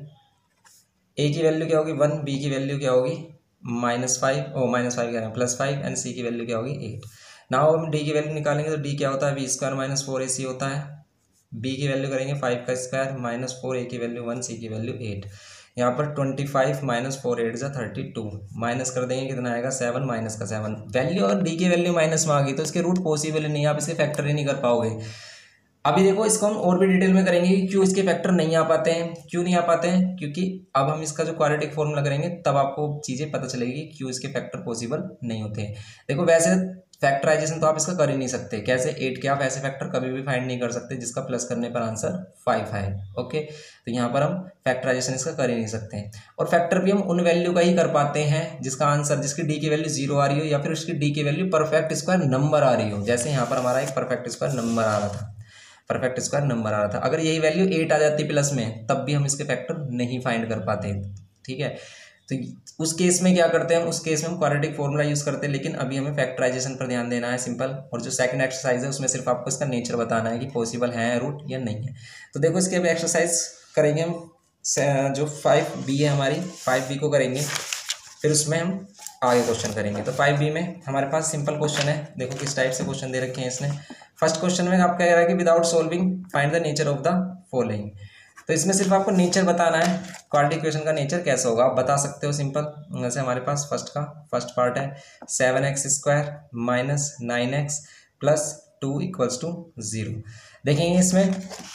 ए की वैल्यू क्या होगी वन, बी की वैल्यू क्या होगी माइनस फाइव, ओ माइनस फाइव कह रहे हैं प्लस फाइव, एंड सी की वैल्यू क्या होगी एट। नाउ हम डी की वैल्यू निकालेंगे तो डी क्या होता है बी स्क्वायर माइनस फोर ए सी होता है। बी की वैल्यू करेंगे फाइव का स्क्वायर माइनस फोर, ए की वैल्यू वन, सी की वैल्यू एट। यहाँ पर twenty five minus four eight जा थर्टी टू, माइनस कर देंगे कितना आएगा सेवन, माइनस का सेवन। वैल्यू और डी की वैल्यू माइनस में आ गई तो इसके रूट पॉसिबल ही नहीं है, आप इसके फैक्टर ही नहीं कर पाओगे। अभी देखो इसको हम और भी डिटेल में करेंगे कि क्यों इसके फैक्टर नहीं आ पाते हैं, क्यों नहीं आ पाते हैं, क्योंकि अब हम इसका जो क्वाड्रेटिक फॉर्मूला करेंगे तब आपको चीज़ें पता चलेगी क्यों इसके फैक्टर पॉसिबल नहीं होते हैं। देखो वैसे फैक्टराइजेशन तो आप इसका कर ही नहीं सकते, कैसे एट के आप ऐसे फैक्टर कभी भी फाइंड नहीं कर सकते जिसका प्लस करने पर आंसर फाइव है। ओके, तो यहाँ पर हम फैक्टराइजेशन इसका कर ही नहीं सकते हैं। और फैक्टर भी हम उन वैल्यू का ही कर पाते हैं जिसका आंसर, जिसकी डी की वैल्यू जीरो आ रही हो या फिर उसकी डी की वैल्यू परफेक्ट स्क्वायर नंबर आ रही हो। जैसे यहाँ पर हमारा एक परफेक्ट स्क्वायर नंबर आ रहा था, परफेक्ट स्क्वायर नंबर आ रहा था, अगर यही वैल्यू एट आ जाती प्लस में तब भी हम इसके फैक्टर नहीं फाइंड कर पाते। ठीक है, तो उस केस में क्या करते हैं, उस केस में हम क्वाड्रेटिक फॉर्मूला यूज करते हैं, लेकिन अभी हमें फैक्टराइजेशन पर ध्यान देना है सिंपल। और जो सेकंड एक्सरसाइज है उसमें सिर्फ आपको इसका नेचर बताना है कि पॉसिबल है रूट या नहीं है। तो देखो इसके अभी एक्सरसाइज करेंगे हम, जो फाइव बी है हमारी, फाइव बी को करेंगे, फिर उसमें हम आगे क्वेश्चन करेंगे। तो फाइव बी में हमारे पास सिंपल क्वेश्चन है, देखो किस टाइप से क्वेश्चन दे रखे हैं इसने। फर्स्ट क्वेश्चन में आपका कह रहा है कि without solving find the nature of the following. तो इसमें सिर्फ आपको नेचर बताना है, क्वाड्रेटिक इक्वेशन का नेचर कैसा होगा आप बता सकते हो सिंपल। जैसे हमारे पास फर्स्ट का फर्स्ट पार्ट है seven x square minus nine x plus two equals to zero. देखेंगे इसमें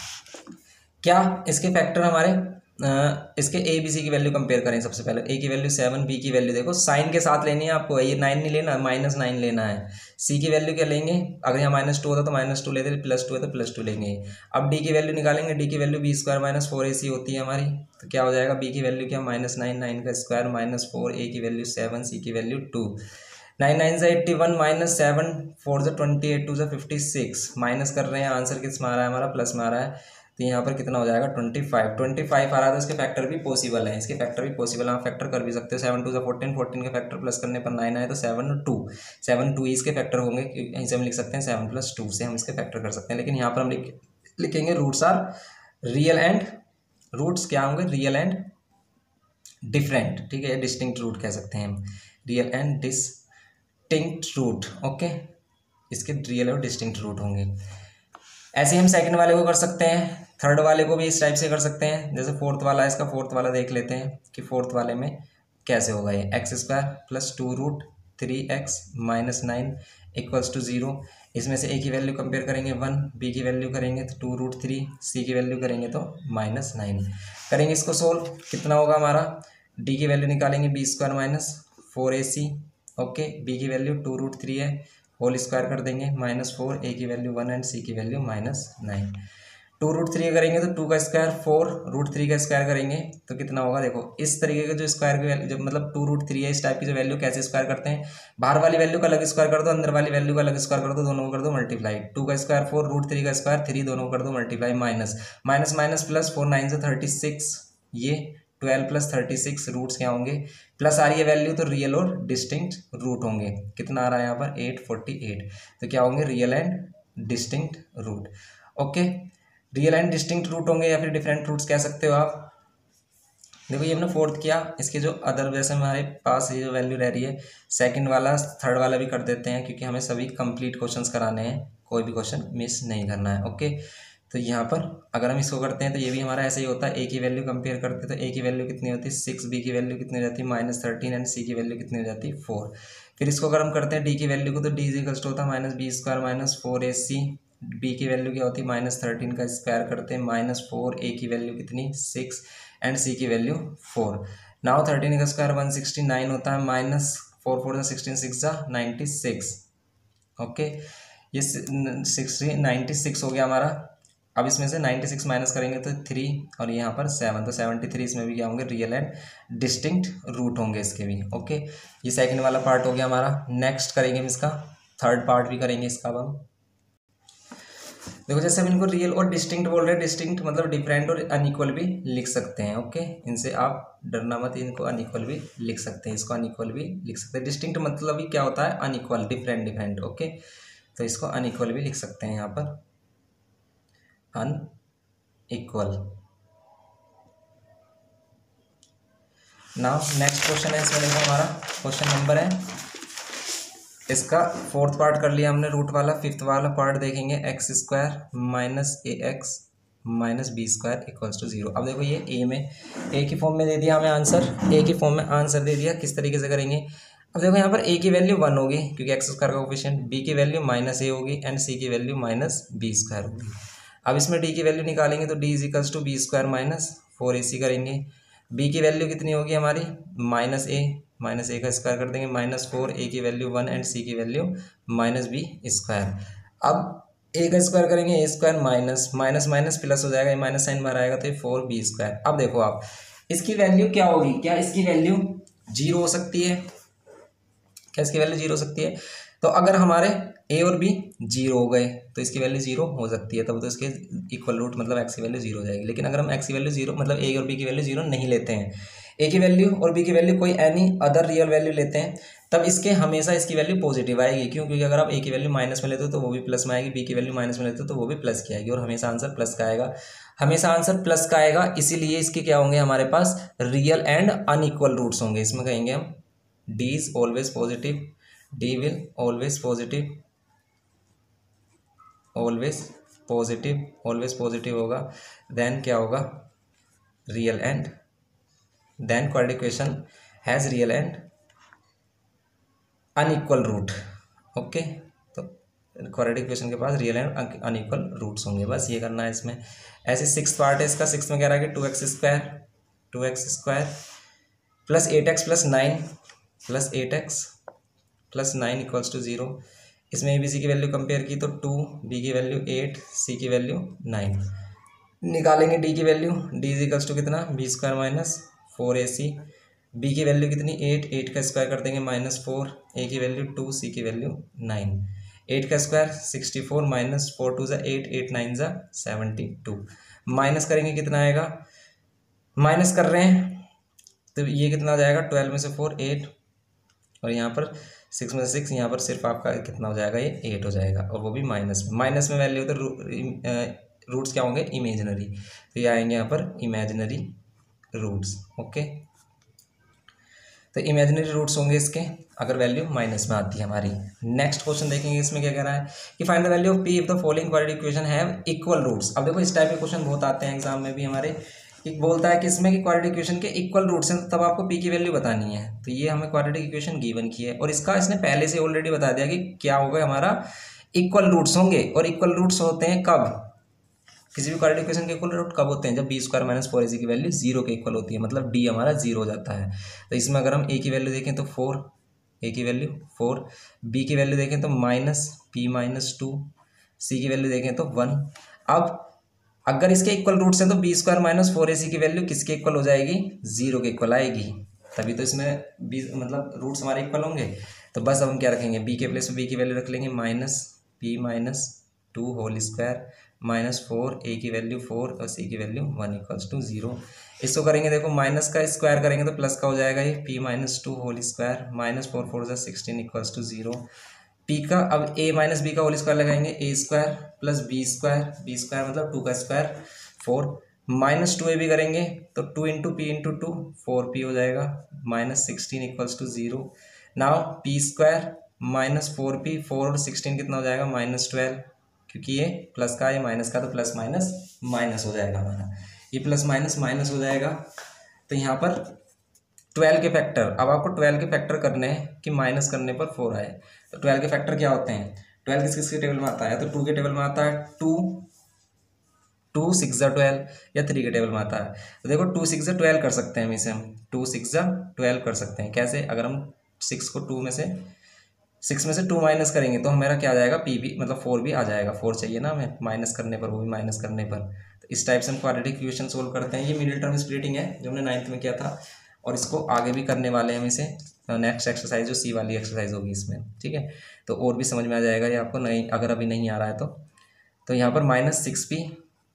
क्या इसके फैक्टर हमारे आ, इसके ए बी सी की वैल्यू कंपेयर करें। सबसे पहले ए की वैल्यू सेवन, बी की वैल्यू देखो साइन के साथ लेनी है आपको, ये नाइन नहीं लेना, माइनस नाइन लेना है। सी की वैल्यू क्या लेंगे, अगर यहाँ माइनस टू होता तो माइनस टू लेते, प्लस टू है तो प्लस टू लेंगे। अब डी की वैल्यू निकालेंगे, डी की value b square minus four ए सी होती है हमारी, तो क्या हो जाएगा बी की वैल्यू क्या माइनस नाइन, नाइन का स्क्वायर माइनस फोर, ए की वैल्यू सेवन, सी की वैल्यू टू। नाइन नाइन से eighty one minus seven, four से ट्वेंटी एट, टू से फिफ्टी सिक्स, माइनस कर रहे हैं, आंसर किस में आ रहा है हमारा प्लस में आ रहा है, तो यहाँ पर कितना हो जाएगा ट्वेंटी फाइव। ट्वेंटी फाइव आ रहा था, इसके फैक्टर भी पॉसिबल है, इसके फैक्टर भी पॉसिबल है, आप फैक्टर कर भी सकते हो। सेवन टू से फोर्टीन, फोर्टीन के फैक्टर प्लस करने पर नाइन आए तो सेवन टू, सेवन टू इसके फैक्टर होंगे, यहीं से हम लिख सकते हैं सेवन प्लस टू से हम इसके फैक्टर कर सकते हैं। लेकिन यहाँ पर हम लिख लिखेंगे roots are real and, roots क्या होंगे रियल एंड डिफरेंट, ठीक है, डिस्टिंक्ट रूट कह सकते हैं हम, real and distinct root. Okay, इसके रियल और डिस्टिंक्ट रूट होंगे। ऐसे हम सेकंड वाले को कर सकते हैं, थर्ड वाले को भी इस टाइप से कर सकते हैं। जैसे फोर्थ वाला है, इसका फोर्थ वाला देख लेते हैं कि फोर्थ वाले में कैसे होगा। ये x square plus two root three x minus nine equals to zero. इसमें से ए की वैल्यू कंपेयर करेंगे वन, बी की वैल्यू करेंगे तो टू रूट थ्री, सी की वैल्यू करेंगे तो माइनस नाइन। करेंगे इसको सोल्व, कितना होगा हमारा, डी की वैल्यू निकालेंगे बी स्क्वायर माइनस फोर ए सी, ओके, बी की वैल्यू टू रूट थ्री है, होल स्क्वायर कर देंगे माइनस फोर, ए की वैल्यू वन एंड सी की value minus nine. Two root three करेंगे तो टू का स्क्वायर फोर, रूट थ्री का स्क्वायर करेंगे तो कितना होगा, देखो इस तरीके के जो स्क्वायर की वैल्यू, जब मतलब टू रूट थ्री है, इस टाइप की जो वैल्यू कैसे स्क्वायर करते हैं, बाहर वाली वैल्यू का अलग स्क्वायर कर दो, अंदर वाली वैल्यू का अलग स्क्वायर कर दो, दोनों को कर दो मल्टीप्लाई। टू का स्क्वायर फोर, रूट थ्री का स्क्वायर थ्री, दोनों को कर दो multiply, minus minus minus plus, four nine से थर्टी सिक्स, ये twelve plus thirty six, roots क्या होंगे प्लस आ रही है वैल्यू तो रियल और डिस्टिंक्ट रूट होंगे। कितना आ रहा है यहाँ पर एट फोर्टी एट, तो क्या होंगे real and distinct root. Okay, real and distinct root होंगे या फिर डिफरेंट रूट्स कह सकते हो आप। देखो ये हमने फोर्थ किया, इसके जो अदर वैसे हमारे पास ये जो वैल्यू रह रही है, सेकंड वाला थर्ड वाला भी कर देते हैं क्योंकि हमें सभी कंप्लीट क्वेश्चंस कराने हैं, कोई भी क्वेश्चन मिस नहीं करना है। ओके, तो यहाँ पर अगर हम इसको करते हैं तो ये भी हमारा ऐसे ही होता है, ए की वैल्यू कंपेयर करते हैं तो ए की वैल्यू कितनी होती है सिक्स, बी की वैल्यू कितनी हो जाती है माइनस थर्टीन एंड सी की वैल्यू कितनी हो जाती है फोर। फिर इसको अगर हम करते हैं डी की वैल्यू को तो डी इक्वल्स टू होता है minus B square minus four ए सी, बी की वैल्यू क्या होती है माइनस थर्टीन का स्क्वायर करते हैं माइनस फोर, ए की वैल्यू कितनी सिक्स एंड सी की वैल्यू फोर। नाउ थर्टीन का स्क्वायर वन सिक्सटी नाइन होता है, minus four four sixteen, six जा नाइन्टी सिक्स। ओके, ये सिक्सटी नाइन्टी सिक्स हो गया हमारा। अब इसमें से नाइन्टी सिक्स माइनस करेंगे तो थ्री और यहाँ पर सेवन, तो सेवेंटी थ्री इसमें भी क्या होंगे रियल एंड डिस्टिंक्ट रूट होंगे इसके भी। ओके, ये सेकंड वाला पार्ट हो गया हमारा। नेक्स्ट करेंगे हम इसका थर्ड पार्ट भी करेंगे इसका। अब हम देखो जैसे हम इनको रियल और डिस्टिंक्ट बोल रहे हैं, डिस्टिंक्ट मतलब डिफरेंट और अनइक्वल भी लिख सकते हैं। ओके, इनसे आप डरना मत, इनको अनइक्वल भी लिख सकते हैं, इसको अनइक्वल भी लिख सकते हैं। डिस्टिंक्ट मतलब ही क्या होता है अनइक्वल, डिफरेंट डिफरेंट। ओके, तो इसको अनइक्वल भी लिख सकते हैं यहाँ पर, अनइक्वल। नाउ नेक्स्ट क्वेश्चन है, इसमें देखो हमारा क्वेश्चन नंबर है, इसका फोर्थ पार्ट कर लिया हमने रूट वाला। फिफ्थ वाला पार्ट देखेंगे X square minus A X minus B square equals to zero. अब देखो ये ए में, ए की फॉर्म में दे दिया हमें आंसर, ए की फॉर्म में आंसर दे दिया, किस तरीके से करेंगे। अब देखो यहाँ पर ए की वैल्यू वन होगी क्योंकि एक्स स्क्वायर का कोफिशिएंट, बी की वैल्यू माइनस ए होगी एंड सी की वैल्यू माइनस बी स्क्वायर होगी। अब इसमें डी की वैल्यू निकालेंगे तो D is equals to B square minus four A C करेंगे। बी की वैल्यू कितनी होगी हमारी माइनस ए, माइनस ए का स्क्वायर कर देंगे माइनस फोर, ए की वैल्यू वन एंड सी की वैल्यू माइनस बी स्क्वायर। अब ए का स्क्वायर करेंगे A square minus minus minus plus हो जाएगा, ये माइनस साइन बाहर आएगा तो ये फोर बी स्क्वायर। अब देखो आप इसकी वैल्यू क्या होगी, क्या इसकी वैल्यू जीरो हो सकती है, क्या इसकी वैल्यू जीरो हो सकती है। तो अगर हमारे ए और बी जीरो हो गए तो इसकी वैल्यू जीरो हो सकती है, तब तो इसके इक्वल रूट मतलब एक्स की वैल्यू जीरो हो जाएगी। लेकिन अगर हम एक्स की वैल्यू जीरो मतलब ए और बी की वैल्यू जीरो नहीं लेते हैं, ए की वैल्यू और बी की वैल्यू कोई एनी अदर रियल वैल्यू लेते हैं, तब इसके हमेशा इसकी वैल्यू पॉजिटिव आएगी। क्यों? क्योंकि अगर आप ए की वैल्यू माइनस में लेते हो तो वो भी प्लस में आएगी, बी की वैल्यू माइनस में लेते हो तो वो भी प्लस की आएगी, और हमेशा आंसर प्लस का आएगा, हमेशा आंसर प्लस का आएगा। इसीलिए इसके क्या होंगे हमारे पास रियल एंड अनइक्वल रूट्स होंगे, इसमें कहेंगे हम D is always positive, D will always positive, always positive, always positive होगा। देन क्या होगा, real and, then quadratic equation has real and unequal root. Okay, तो क्वाड्रेटिक इक्वेशन के पास रियल एंड अनइक्वल रूट्स होंगे, बस ये करना है इसमें। ऐसे सिक्स पार्ट है इसका, सिक्स में कह रहा है कि two x square, two x square plus eight X plus nine plus eight X plus nine equals to zero. इसमें ए बी सी की वैल्यू कंपेयर की तो टू, बी की वैल्यू एट, सी की वैल्यू नाइन। निकालेंगे D की value, D is equals to कितना, B square minus four ए C. B की वैल्यू कितनी, एट, एट का स्क्वायर कर देंगे माइनस फोर, ए की वैल्यू टू, सी की वैल्यू नाइन। एट का square sixty four minus four two ज़ा एट, एट नाइन ज़ा सेवेंटी टू। माइनस करेंगे कितना आएगा, माइनस कर रहे हैं तो ये कितना आ जाएगा, ट्वेल्व में से फोर एट, और यहाँ पर सिक्स में से सिक्स, यहाँ पर सिर्फ आपका कितना हो जाएगा, ये एट हो जाएगा, और वो भी माइनस में। माइनस में वैल्यू तो रू, रूट्स क्या होंगे, इमेजिनरी, तो ये आएंगे यहाँ पर इमेजिनरी रूट्स। ओके, तो इमेजिनरी रूट्स होंगे इसके अगर वैल्यू माइनस में आती है हमारी। नेक्स्ट क्वेश्चन देखेंगे, इसमें क्या कह रहा है कि find the value of P if the following quadratic equation have equal roots. अब देखो इस टाइप के क्वेश्चन बहुत आते हैं एग्जाम में भी हमारे, एक बोलता है कि इसमें कि क्वाड्रेटिक इक्वेशन के इक्वल रूट्स हैं, तो तब आपको पी की वैल्यू बतानी है। तो ये हमें क्वाड्रेटिक इक्वेशन गिवन की है, और इसका इसने पहले से ऑलरेडी बता दिया कि क्या होगा, हमारा इक्वल रूट्स होंगे। और इक्वल रूट्स होते हैं कब, किसी भी क्वाड्रेटिक इक्वेशन के इक्वल रूट कब होते हैं, जब बी स्क्वायर माइनस फोर ए सी की वैल्यू जीरो के इक्वल होती है, मतलब डी हमारा जीरो हो जाता है। तो इसमें अगर हम ए की वैल्यू देखें तो फोर, ए की वैल्यू फोर, बी की वैल्यू देखें तो minus P minus two, C की वैल्यू देखें तो वन। अब अगर इसके इक्वल रूट्स हैं तो बी स्क्वायर माइनस फोर ए सी की वैल्यू किसके इक्वल हो जाएगी, जीरो के इक्वल आएगी, तभी तो इसमें बी मतलब रूट्स हमारे इक्वल होंगे। तो बस अब हम क्या रखेंगे, बी के प्लेस में बी की वैल्यू रख लेंगे minus P minus two whole square minus four, ए की वैल्यू फोर और सी की value one equals to zero. इसको करेंगे, देखो माइनस का स्क्वायर करेंगे तो प्लस का हो जाएगा, ये P minus two whole square minus four four ज़ा sixteen equals to zero. P का अब ए माइनस बी का होल स्क्वायर लगाएंगे, ए square plus B square, B square मतलब टू का स्क्वायर फोर, माइनस टू ए भी करेंगे तो two into P into two four P हो जाएगा, minus sixteen equals to zero. Now P square minus four P, four और sixteen कितना हो जाएगा, माइनस ट्वेल्व, क्योंकि ये प्लस का ये माइनस का, तो प्लस माइनस माइनस हो जाएगा हमारा, ये प्लस माइनस माइनस हो जाएगा। तो यहाँ पर ट्वेल्व के फैक्टर, अब आपको ट्वेल्व के फैक्टर करने हैं कि माइनस करने पर फोर आए, तो ट्वेल्व के फैक्टर क्या होते हैं, ट्वेल्व किस किस के टेबल में आता है, तो टू के टेबल में आता है, टू टू सिक्स ज़ा ट्वेल्व, या थ्री के टेबल में आता है। तो देखो टू सिक्स ज़ा ट्वेल्व कर सकते हैं हम इसे, हम टू सिक्स ज़ा ट्वेल्व कर सकते हैं। कैसे, अगर हम सिक्स को टू में से सिक्स में से टू माइनस करेंगे तो हमारा क्या आ जाएगा, पी भी मतलब फोर भी आ जाएगा, फोर चाहिए ना हमें माइनस करने पर, वो भी माइनस करने पर। तो इस टाइप से हम क्वाड्रेटिक इक्वेशन सोल्व करते हैं। ये मिडिल टर्म स्प्लिटिंग है जो हमने नाइन्थ में किया था, और इसको आगे भी करने वाले हैं हम इसे, नेक्स्ट एक्सरसाइज जो सी वाली एक्सरसाइज होगी इसमें, ठीक है। तो और भी समझ में आ जाएगा ये आपको, नहीं अगर अभी नहीं आ रहा है तो तो यहाँ पर minus six P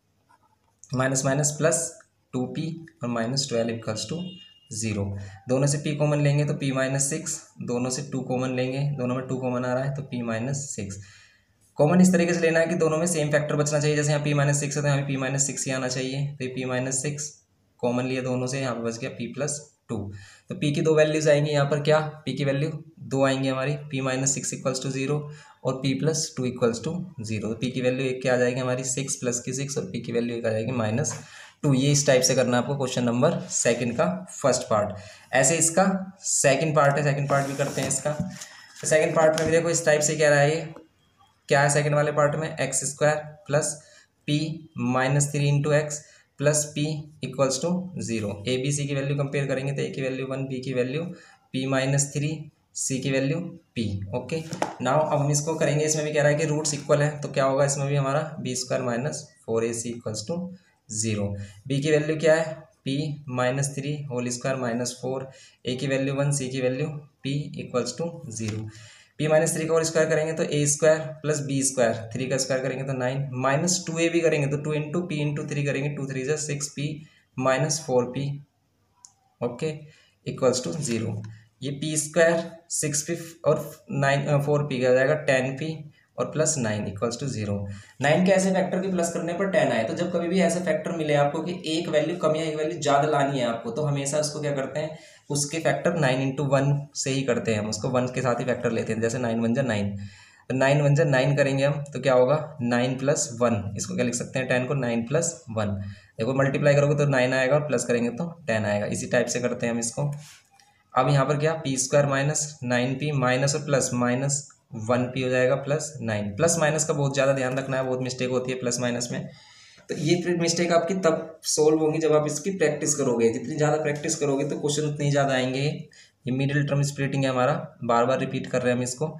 minus minus plus two P और minus twelve equals to zero. दोनों से p कॉमन लेंगे तो p माइनस सिक्स, दोनों से टू कॉमन लेंगे, दोनों में टू कॉमन आ रहा है तो p माइनस सिक्स। कॉमन इस तरीके से लेना है कि दोनों में सेम फैक्टर बचना चाहिए, जैसे यहाँ p माइनस सिक्स है तो यहाँ p माइनस सिक्स ही आना चाहिए, तो ये p माइनस सिक्स कॉमन लिया दोनों से, यहाँ पर बच गया p प्लस टू। तो p की दो वैल्यूज आएंगी यहाँ पर, क्या p की वैल्यू दो आएंगी हमारी, p minus six equals to zero और p plus two equals to zero. तो p की वैल्यू एक क्या आ जाएगी हमारी, सिक्स प्लस की सिक्स, और p की वैल्यू एक आ जाएगी माइनस टू। ये इस टाइप से करना है आपको क्वेश्चन नंबर सेकंड का फर्स्ट पार्ट। ऐसे इसका सेकंड पार्ट है, सेकंड पार्ट भी करते हैं इसका। तो सेकंड पार्ट में भी देखो इस टाइप से क्या रहा है, ये क्या है सेकंड वाले पार्ट में, X square plus P minus three into x plus P equals to zero. A B C की वैल्यू कंपेयर करेंगे तो ए की वैल्यू वन, बी की value P minus three, C की वैल्यू पी। ओके, नाउ अब हम इसको करेंगे, इसमें भी कह रहा है कि रूट्स इक्वल है, तो क्या होगा इसमें भी हमारा B square minus four A C equals to zero. B की वैल्यू क्या है, p minus three whole square minus four, ए की वैल्यू वन, सी की value p equals to zero. P minus three का होल स्क्वायर करेंगे तो ए square plus B square, three का square करेंगे तो नाइन, माइनस टू ए भी करेंगे तो two into P into three करेंगे, टू थ्री जो six P minus four P, okay equals to zero. ये पी स्क्वायर सिक्स पी और नाइन फोर पी का आ जाएगा टेन पी, और plus nine equals to zero. Nine के ऐसे फैक्टर के प्लस करने पर टेन आए, तो जब कभी भी ऐसे फैक्टर मिले आपको कि एक वैल्यू कम या एक वैल्यू ज़्यादा लानी है आपको, तो हमेशा उसको क्या करते हैं, उसके फैक्टर नाइन इंटू वन से ही करते हैं, हम उसको वन के साथ ही फैक्टर लेते हैं। जैसे नाइन वन जा नाइन, तो नाइन वन जा नाइन करेंगे हम, तो क्या होगा नाइन प्लस वन, इसको क्या लिख सकते हैं टेन को, नाइन प्लस वन। देखो मल्टीप्लाई करोगे तो नाइन आएगा और प्लस करेंगे तो टेन आएगा। इसी टाइप से करते हैं हम इसको। अब यहाँ पर क्या, P square minus nine P minus और प्लस माइनस वन पी हो जाएगा प्लस नाइन। प्लस माइनस का बहुत ज़्यादा ध्यान रखना है, बहुत मिस्टेक होती है प्लस माइनस में। तो ये मिस्टेक आपकी तब सोल्व होगी जब आप इसकी प्रैक्टिस करोगे। जितनी ज़्यादा प्रैक्टिस करोगे तो क्वेश्चन उतने ही ज़्यादा आएंगे। ये मिडिल टर्म स्प्लिटिंग है हमारा, बार बार रिपीट कर रहे हैं हम इसको।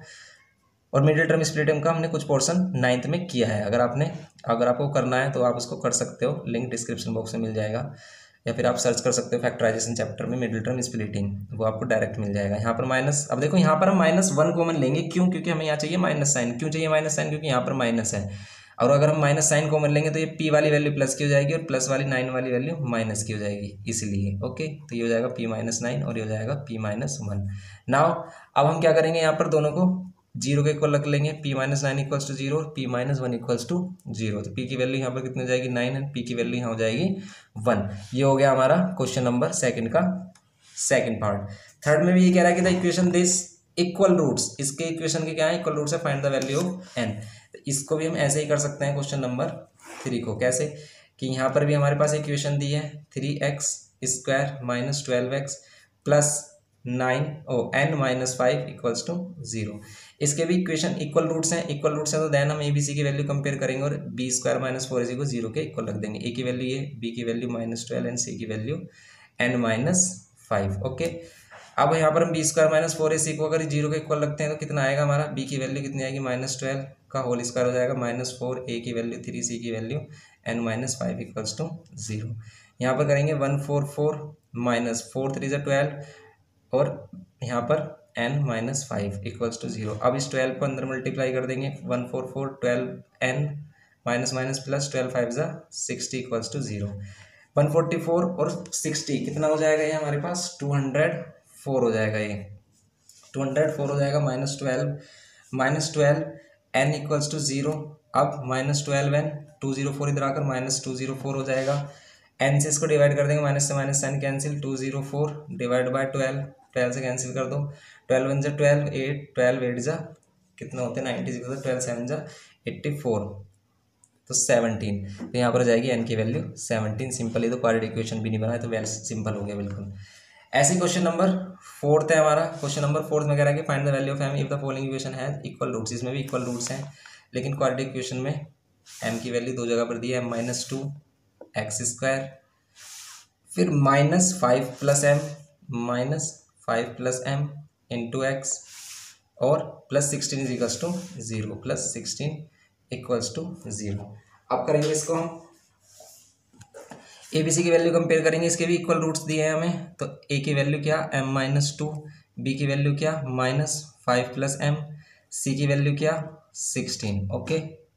और मिडिल टर्म स्प्लिटिंग का हमने कुछ पोर्शन नाइन्थ में किया है। अगर आपने अगर आपको करना है तो आप उसको कर सकते हो, लिंक डिस्क्रिप्शन बॉक्स में मिल जाएगा, या फिर आप सर्च कर सकते हो फैक्टराइजेशन चैप्टर में मिडिल टर्म स्प्लिटिंग, वो आपको डायरेक्ट मिल जाएगा। यहाँ पर माइनस, अब देखो यहाँ पर हम माइनस वन कॉमन लेंगे, क्यों, क्योंकि हमें यहाँ चाहिए माइनस साइन। क्यों चाहिए माइनस साइन, क्योंकि यहाँ पर माइनस है। और अगर हम माइनस साइन कॉमन लेंगे तो ये पी वाली वैल्यू प्लस की हो जाएगी और प्लस वाली नाइन वाली वैल्यू माइनस की हो जाएगी, इसलिए ओके। तो ये हो जाएगा पी माइनस नाइन और ये हो जाएगा पी माइनस वन। नाउ अब हम क्या करेंगे, यहाँ पर दोनों को जीरो के इक्वल रख लेंगे, P minus nine equals to zero और P minus one equals to zero. तो पी की वैल्यू यहाँ पर कितनी हो जाएगी, नाइन, एंड पी की वैल्यू यहाँ हो जाएगी वन। ये हो गया हमारा क्वेश्चन नंबर सेकंड का सेकंड पार्ट। थर्ड में भी ये कह रहा है कि the equation this equal roots, इसके इक्वेशन के क्या है, इक्वल रूट्स है, find the value of N. तो इसको भी हम ऐसे ही कर सकते हैं क्वेश्चन नंबर थ्री को। कैसे कि यहाँ पर भी हमारे पास इक्वेशन दी है three x square minus twelve X plus nine O N minus five equals to zero. इसके भी इक्वेशन इक्वल रूट्स हैं, इक्वल रूट्स हैं तो देन हम ए बी सी की वैल्यू कंपेयर करेंगे और बी स्क्वायर माइनस फोर इसी को जीरो के इक्वल रख देंगे। ए की वैल्यू ये, बी की value minus twelve and C की value N minus five. Okay, अब यहाँ पर हम बी स्क्वायर माइनस फोर ए सी को अगर जीरो के इक्वल रखते हैं तो कितना आएगा हमारा, बी की वैल्यू कितनी आएगी, माइनस ट्वेल्व का होल स्क्वायर हो जाएगा माइनस फोर, ए की वैल्यू थ्री, सी की value N minus five equals to zero. यहाँ पर करेंगे one four four minus four three जो ट्वेल्व और यहाँ पर N minus five equals to zero. अब इस ट्वेल्व को अंदर मल्टीप्लाई कर देंगे, one four four twelve N minus minus plus twelve five ज़ा sixty equals to zero. One forty four और सिक्सटी कितना हो जाएगा ये हमारे पास, टू हंड्रेड फोर हो जाएगा, ये टू हंड्रेड फोर हो जाएगा minus twelve minus twelve N equals to zero. अब minus twelve N, two zero four इधर आकर माइनस टू जीरो फोर हो जाएगा। एन से इसको डिवाइड कर देंगे, माइनस से minus N cancel, two zero four divide by twelve, twelve से कैंसिल कर दो, ट्वेल्व वन जा ट्वेल्व, एट ट्वेल्व एट जा कितना होते हैं नाइन्टी सिक्स, ट्वेल्व सेवन जा एट्टी फोर, तो सेवनटीन। तो यहाँ पर जाएगी एन की वैल्यू सेवनटीन। सिंपल, ये तो क्वाड्रेटिक इक्वेशन भी नहीं बना है तो वेल सिंपल हो गया बिल्कुल। ऐसे क्वेश्चन नंबर फोर्थ है हमारा। क्वेश्चन नंबर फोर्थ में कह रहा है कि find the value of M if the following equation has equal roots. इसमें भी इक्वल रूट्स हैं, लेकिन क्वाड्रेटिक इक्वेशन में एम की वैल्यू दो जगह पर दी है, माइनस टू एक्स स्क्वायर फिर minus five plus M minus five plus M into X और plus sixteen is equals to zero, plus sixteen equals to zero. अब करेंगे इसको हम ए बी सी की वैल्यू कंपेयर करेंगे। इसके भी इक्वल रूट्स दिए हैं हमें, तो ए की वैल्यू क्या, एम माइनस टू, बी की वैल्यू क्या, minus five plus M, C की वैल्यू क्या, सिक्सटीन। ओके,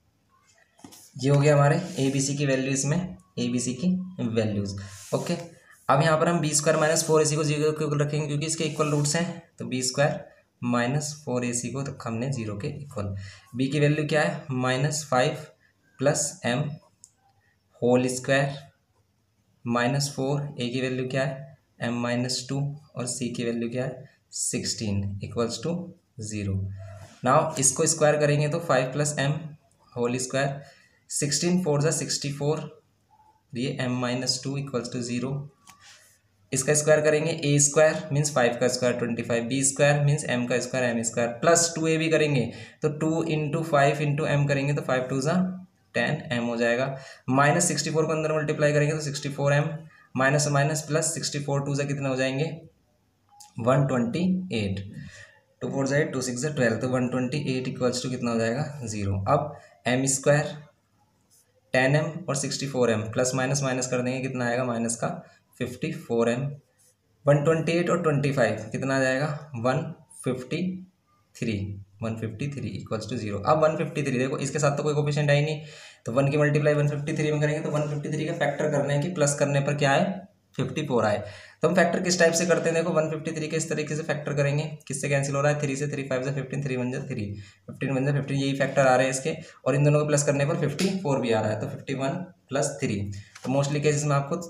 ये हो गया हमारे ए बी सी की वैल्यू, इसमें ए बी सी की वैल्यूज। ओके, अब यहाँ पर हम बी स्क्वायर माइनस फोर ए सी को जीरो के इक्वल रखेंगे क्योंकि इसके इक्वल रूट्स हैं, तो बी स्क्वायर माइनस फोर ए सी को तो हमने जीरो के इक्वल। बी की वैल्यू क्या है, minus five plus M whole square minus four, ए की वैल्यू क्या है, एम माइनस टू और सी की वैल्यू क्या है, sixteen equals to zero. Now इसको स्क्वायर करेंगे तो five plus M whole square, sixteen four ज़ा सिक्सटी फोर, ये M minus two equals to zero. इसका स्क्वायर करेंगे, ए स्क्वायर मीन्स फाइव का square twenty five, B square means M का square M square, plus two ए भी करेंगे तो two into five into M करेंगे तो फाइव टू ज़ा टेन एम हो जाएगा। माइनस सिक्सटी फोर को अंदर मल्टीप्लाई करेंगे तो sixty four M minus minus plus sixty four two से कितने हो जाएंगे, one twenty eight, two four से एट, टू सिक्स से ट्वेल्व, तो one twenty eight equals to कितना हो जाएगा, जीरो। अब एम स्क्वायर टेन एम और sixty four M plus minus minus कर देंगे, कितना आएगा माइनस का fifty four M, one twenty eight और ट्वेंटी फाइव कितना आ जाएगा, one fifty three, one fifty three equals to zero. अब वन फिफ्टी थ्री देखो इसके साथ तो कोई कोफिशिएंट है ही नहीं, तो वन की मल्टीप्लाई वन फिफ्टी थ्री में करेंगे तो वन फिफ्टी थ्री का फैक्टर करने की प्लस करने पर क्या है फिफ्टी फोर आए। तो हम फैक्टर किस टाइप से करते हैं, देखो वन फिफ्टी थ्री के इस तरीके से फैक्टर करेंगे, किससे कैंसिल हो रहा है, थ्री से, थ्री फाइव से फिफ्टीन, थ्री वन जा थ्री, फिफ्टीन वन जा फिफ्टीन, यही फैक्टर आ रहे हैं इसके, और इन दोनों को प्लस करने पर फिफ्टी फोर भी आ रहा है, तो फिफ्टी वन प्लस थ्री। तो मोस्टली केसेस में आपको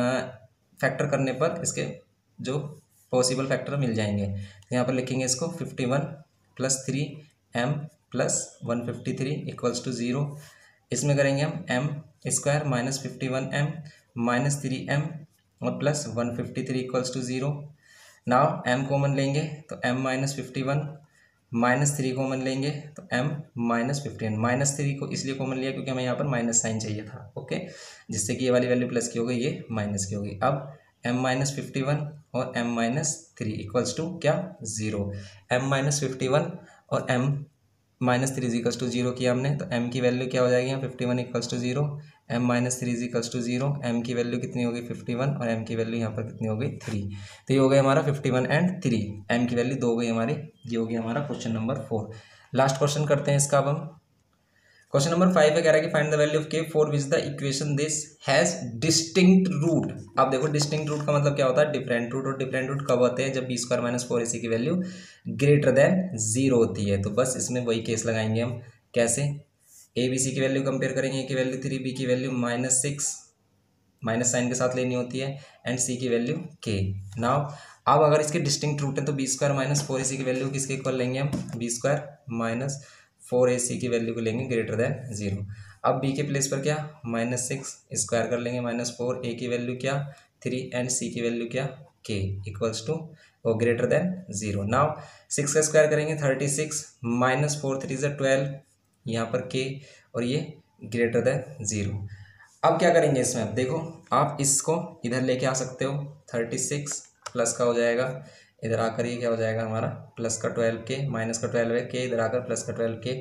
फैक्टर करने पर इसके जो पॉसिबल फैक्टर मिल जाएंगे। तो यहाँ पर लिखेंगे इसको fifty one plus three M plus one fifty three equals to zero. इसमें करेंगे हम M square minus fifty one M minus three M और plus one fifty three equals to zero. Now M common लेंगे तो M minus fifty one minus three common लेंगे तो M minus fifteen. Minus three को इसलिए common लिया क्योंकि हमें यहाँ पर माइनस साइन चाहिए था, ओके, जिससे कि ये वाली वैल्यू प्लस की हो गई, ये माइनस की होगी। अब एम माइनस फिफ्टी वन और M minus three equals to क्या, zero. M minus fifty one और M minus three equals to zero किया हमने, तो एम की वैल्यू क्या हो जाएगी यहाँ, fifty one equals to zero, M minus three equals to zero, M की वैल्यू कितनी होगी फिफ्टी वन और एम की वैल्यू यहाँ पर कितनी हो गई, थ्री। तो ये हो गया हमारा fifty one and three, M की वैल्यू दो हो गई हमारी। ये हो गया हमारा question number four. Last question करते हैं इसका अब हम। क्वेश्चन नंबर फाइव है, कह रहा है कि find the value of K for which the equation this has distinct root. अब देखो डिस्टिंक्ट रूट का मतलब क्या होता है, डिफरेंट रूट। और डिफरेंट रूट कब होते हैं, जब बी स्क्वायर माइनस फोर ए सी की वैल्यू ग्रेटर देन जीरो होती है। तो बस इसमें वही केस लगाएंगे हम। कैसे, ए बी सी की वैल्यू कंपेयर करेंगे, ए की वैल्यू थ्री, बी की value minus six, minus sign के साथ लेनी होती है, एंड सी की वैल्यू के। नाउ अब अगर इसके डिस्टिंक्ट रूट है तो बी स्क्वायर माइनस फोर ए सी की वैल्यू किसके इक्वल लेंगे हम, बी स्क्वायर माइनस फोर ए सी की वैल्यू को लेंगे ग्रेटर देन जीरो। अब बी के प्लेस पर क्या, माइनस सिक्स स्क्वायर कर लेंगे, माइनस फोर, ए की वैल्यू क्या थ्री एंड सी की वैल्यू क्या के इक्वल्स टू और greater than zero. Now six का स्क्वायर करेंगे thirty six, minus four three ज़ा ट्वेल्व, यहाँ पर के और ये ग्रेटर देन जीरो। अब क्या करेंगे इसमें, अब देखो आप इसको इधर लेके आ सकते हो, थर्टी सिक्स प्लस का हो जाएगा, इधर आकर ये क्या हो जाएगा हमारा प्लस का ट्वेल्व के, माइनस का ट्वेल्व है के, इधर आकर प्लस का ट्वेल्व के,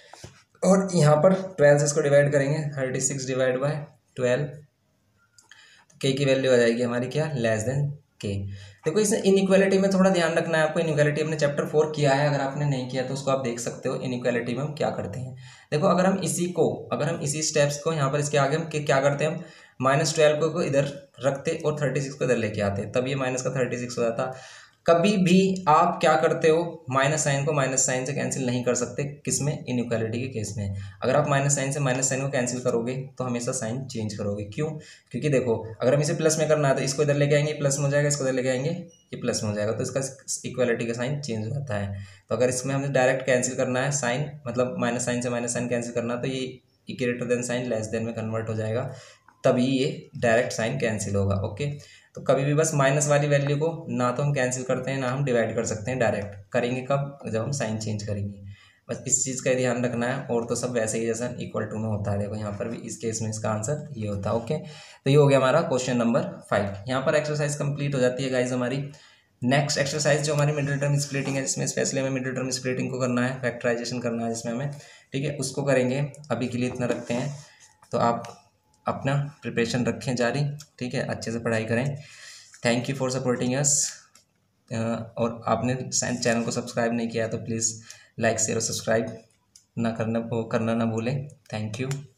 और यहाँ पर ट्वेल्व से इसको डिवाइड करेंगे, thirty six divide by twelve, K की वैल्यू आ जाएगी हमारी क्या, लेस देन के। देखो इस इनइक्वालिटी में थोड़ा ध्यान रखना है आपको। इनइक्वालिटी हमने चैप्टर फोर किया है, अगर आपने नहीं किया तो उसको आप देख सकते हो। इनइक्वालिटी में हम क्या करते हैं, देखो अगर हम इसी को, अगर हम इसी स्टेप्स को यहाँ पर इसके आगे हम क्या करते हैं, हम माइनस ट्वेल्व को इधर रखते और थर्टी सिक्स को इधर लेके आते, तब ये माइनस का थर्टी सिक्स हो जाता। कभी भी आप क्या करते हो, माइनस साइन को माइनस साइन से कैंसिल नहीं कर सकते, किसमें, इनइक्वालिटी के केस में। अगर आप माइनस साइन से माइनस साइन को कैंसिल करोगे तो हमेशा साइन चेंज करोगे। क्यों, क्योंकि देखो अगर हम इसे प्लस में करना है तो इसको इधर लेके आएंगे, प्लस में हो जाएगा, इसको इधर लेके आएंगे, ये प्लस में हो जाएगा, तो इसका इक्वालिटी का साइन चेंज हो जाता है। तो अगर इसमें हमें डायरेक्ट कैंसिल करना है साइन, मतलब माइनस साइन से माइनस साइन कैंसिल करना, तो ये greater than sign less than में कन्वर्ट हो जाएगा, तभी ये डायरेक्ट साइन कैंसिल होगा। ओके, तो कभी भी बस माइनस वाली वैल्यू को ना तो हम कैंसिल करते हैं ना हम डिवाइड कर सकते हैं, डायरेक्ट करेंगे कब, जब हम साइन चेंज करेंगे। बस इस चीज़ का ध्यान रखना है, और तो सब वैसे ही जैसा इक्वल टू में होता है। देखो यहाँ पर भी इस केस में इसका आंसर ये होता है। ओके, तो ये हो गया हमारा क्वेश्चन नंबर फाइव। यहाँ पर एक्सरसाइज कंप्लीट हो जाती है गाइज हमारी। नेक्स्ट एक्सरसाइज जो हमारी मिडिल टर्म स्प्लिटिंग है, जिसमें स्पेशली हमें मिडिल टर्म स्प्लिटिंग को करना है, फैक्टराइजेशन करना है जिसमें हमें, ठीक है, उसको करेंगे। अभी के लिए इतना रखते हैं, तो आप अपना प्रिपरेशन रखें जारी, ठीक है, अच्छे से पढ़ाई करें। Thank you for supporting us. और आपने चैनल को सब्सक्राइब नहीं किया तो प्लीज़ लाइक शेयर और सब्सक्राइब ना करना करना ना भूलें। Thank you.